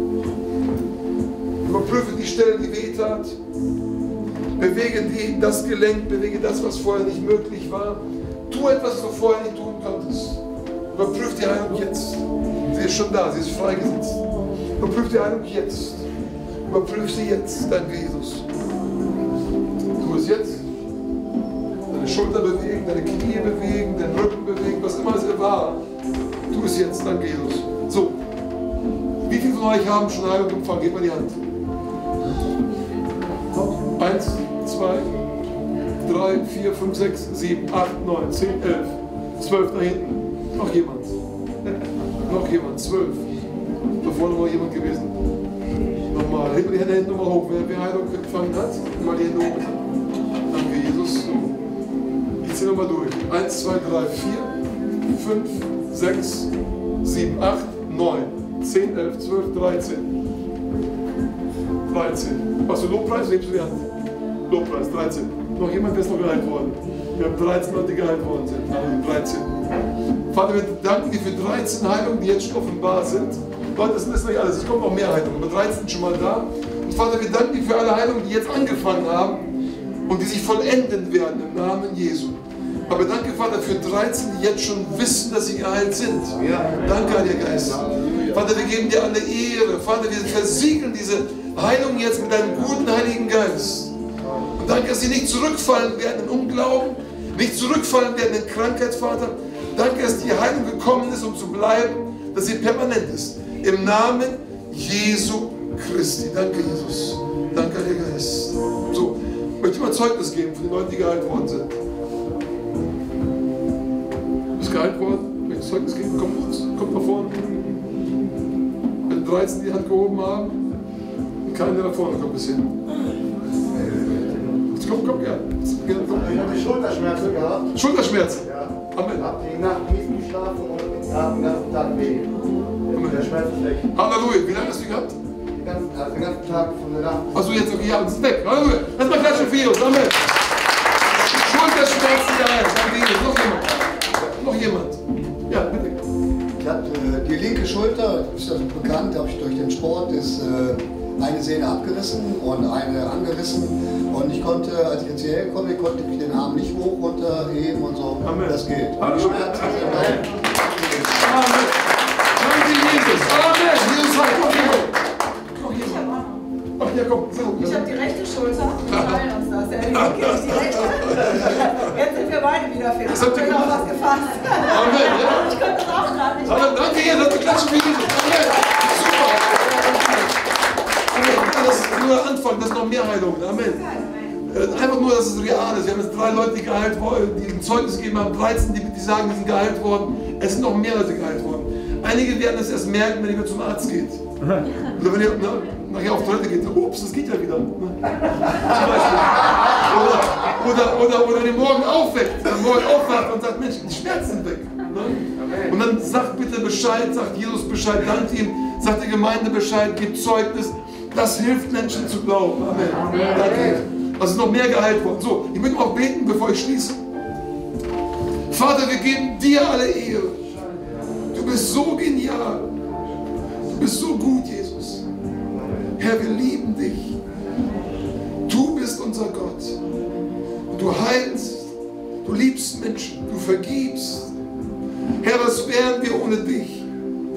Überprüfe die Stelle, die weh tat. Bewege die, das Gelenk, bewege das, was vorher nicht möglich war. Tu etwas, was du vorher nicht tun konntest. Überprüfe die Heilung jetzt. Sie ist schon da, sie ist freigesetzt. Überprüfe die Heilung jetzt. Überprüfe sie jetzt. Danke, Jesus. Tu es jetzt. Deine Schulter bewegen, deine Knie bewegen, deinen Rücken bewegen, was immer es war. Tu es jetzt. Danke, Jesus. So. Wie viele von euch haben schon Heilung empfangen? Gebt mal die Hand. Eins, zwei, drei, vier, fünf, sechs, sieben, acht, neun, zehn, elf, zwölf da hinten. Noch jemand. Noch jemand. Zwölf. Da vorne war jemand gewesen. Nochmal. Hebt die Hände nochmal hoch. Wer, wer Heilung empfangen hat, mal die Hände hoch. Danke, Jesus. Ich zähle nochmal durch. Eins, zwei, drei, vier, fünf, sechs, sieben, acht, neun, zehn, elf, zwölf, dreizehn. dreizehn. Was für Lobpreis? Hebst du die Hand? Lobpreis, dreizehn. Noch jemand, der ist noch geheilt worden? Wir haben dreizehn Leute, die geheilt worden sind. Also dreizehn. Vater, wir danken dir für dreizehn Heilungen, die jetzt schon offenbar sind. Leute, das ist nicht alles, es kommen noch mehr Heilungen, aber dreizehn sind schon mal da. Und Vater, wir danken dir für alle Heilungen, die jetzt angefangen haben und die sich vollenden werden im Namen Jesu. Aber danke, Vater, für dreizehn, die jetzt schon wissen, dass sie geheilt sind. Danke, Heiliger Geist. Vater, wir geben dir alle Ehre. Vater, wir versiegeln diese Heilung jetzt mit deinem guten Heiligen Geist. Und danke, dass sie nicht zurückfallen werden in Unglauben, nicht zurückfallen werden in Krankheit, Vater. Danke, dass die Heilung gekommen ist, um zu bleiben, dass sie permanent ist. Im Namen Jesu Christi. Danke, Jesus. Danke, Heiliger Geist. So, ich möchte mal Zeugnis geben von den Leuten, die geheilt worden sind. Du bist geheilt worden? Möchtest du Zeugnis geben? Kommt, kommt nach vorne. Wenn dreizehn die Hand gehoben haben, und keiner da vorne kommt bis hin. Jetzt komm, komm, ja. Komm. Ich hatte Schulterschmerzen gehabt. Schulterschmerzen? Ja. Amen. Ich habe die Nacht nicht geschlafen und habe den ganzen Tag weh. Der Schmerz ist weg. Halleluja. Wie lange hast du gehabt? Den ganzen, also den ganzen Tag von der Nacht. Also jetzt, okay, ja, es ist weg. Halleluja. Lass mal klatschen für Jesus. Amen. Schulterschmerzen geheilt. Danke, Jesus. Noch jemand. Noch jemand. Ja, bitte. Ich habe äh, die linke Schulter, ist das bekannt, habe ich durch den Sport ist äh, eine Sehne abgerissen und eine angerissen. Und ich konnte, als ich jetzt hierher komme, konnte ich den Arm nicht hoch runterheben und so. Amen. Das geht. Halleluja. Schmerzen sind weg. Amen. Danke, Jesus. Amen. Jesus sagt, noch jemand. Noch jemand. Ach ja, komm. So. Ich habe die rechte Schulter. Wir teilen uns das. Der linke ist die rechte. Jetzt sind wir beide wieder fit. Das habt ihr Ich habe gemacht. was gefasst. Amen. Ja. Ich könnte es auch gerade nicht. Amen. Danke, Jesus. Lass uns klatschen für Jesus. Amen. Super. Amen. Das ist nur der Anfang. Das ist noch mehr Heilung. Amen. Einfach nur, dass es real ist. Wir haben jetzt drei Leute, die geheilt worden, die ein Zeugnis gegeben haben, dreizehn, die, die sagen, die sind geheilt worden. Es sind noch mehr Leute geheilt worden. Einige werden es erst merken, wenn ihr zum Arzt geht. Oder wenn ihr na, nachher auf Toilette geht, ups, das geht ja wieder. Zum Beispiel. Oder, oder, oder, oder wenn ihr morgen aufweckt, dann morgen aufwacht und sagt, Mensch, die Schmerzen sind weg. Ne? Und dann sagt bitte Bescheid, sagt Jesus Bescheid, dankt ihm, sagt die Gemeinde Bescheid, gibt Zeugnis. Das hilft Menschen zu glauben. Amen. Danke. Also noch mehr geheilt worden. So, ich möchte auch beten, bevor ich schließe. Vater, wir geben dir alle Ehre. Du bist so genial. Du bist so gut, Jesus. Herr, wir lieben dich. Du bist unser Gott. Du heilst. Du liebst Menschen. Du vergibst. Herr, was wären wir ohne dich?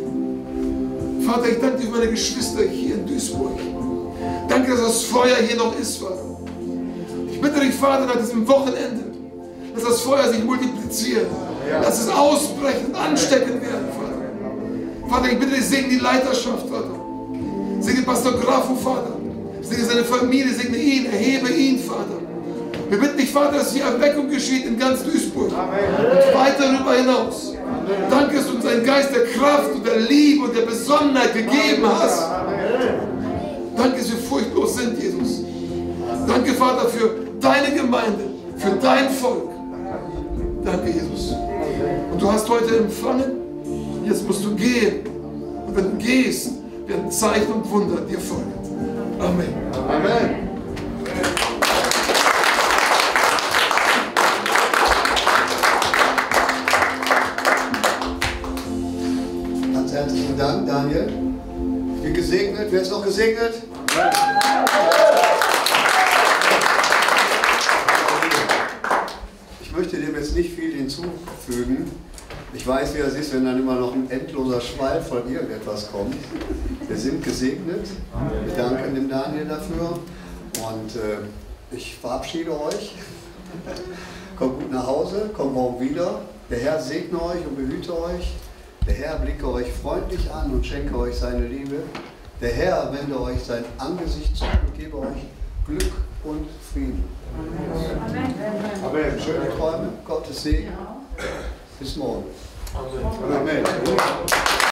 Vater, ich danke dir für meine Geschwister hier in Duisburg. Danke, dass das Feuer hier noch ist, Vater. Ich bitte dich, Vater, nach diesem Wochenende, dass das Feuer sich multipliziert, dass es ausbrechen, ansteckend werden, Vater. Vater, ich bitte dich, segne die Leiterschaft, Vater. Segne Pastor Grafo, Vater. Segne seine Familie, segne ihn, erhebe ihn, Vater. Wir bitten dich, Vater, dass hier Erweckung geschieht in ganz Duisburg und weit darüber hinaus. Danke, dass du uns einen Geist der Kraft und der Liebe und der Besonnenheit gegeben hast. Danke, dass wir furchtlos sind, Jesus. Danke, Vater, für deine Gemeinde, für dein Volk. Danke, Jesus. Und du hast heute empfangen, jetzt musst du gehen. Und wenn du gehst, werden Zeichen und Wunder dir folgen. Amen. Amen. Ganz herzlichen Dank, Daniel. Ich bin gesegnet. Wer ist noch gesegnet? Ich möchte dem jetzt nicht viel hinzufügen. Ich weiß, wie das ist, wenn dann immer noch ein endloser Schwall von irgendetwas kommt. Wir sind gesegnet. Wir danken dem Daniel dafür. Und äh, ich verabschiede euch. Kommt gut nach Hause, kommt morgen wieder. Der Herr segne euch und behüte euch. Der Herr blicke euch freundlich an und schenke euch seine Liebe. Der Herr wende euch sein Angesicht zu und gebe euch Glück und Frieden. Amen. Amen. Schöne Träume, Gottes Segen. Bis morgen. Amen. Amen.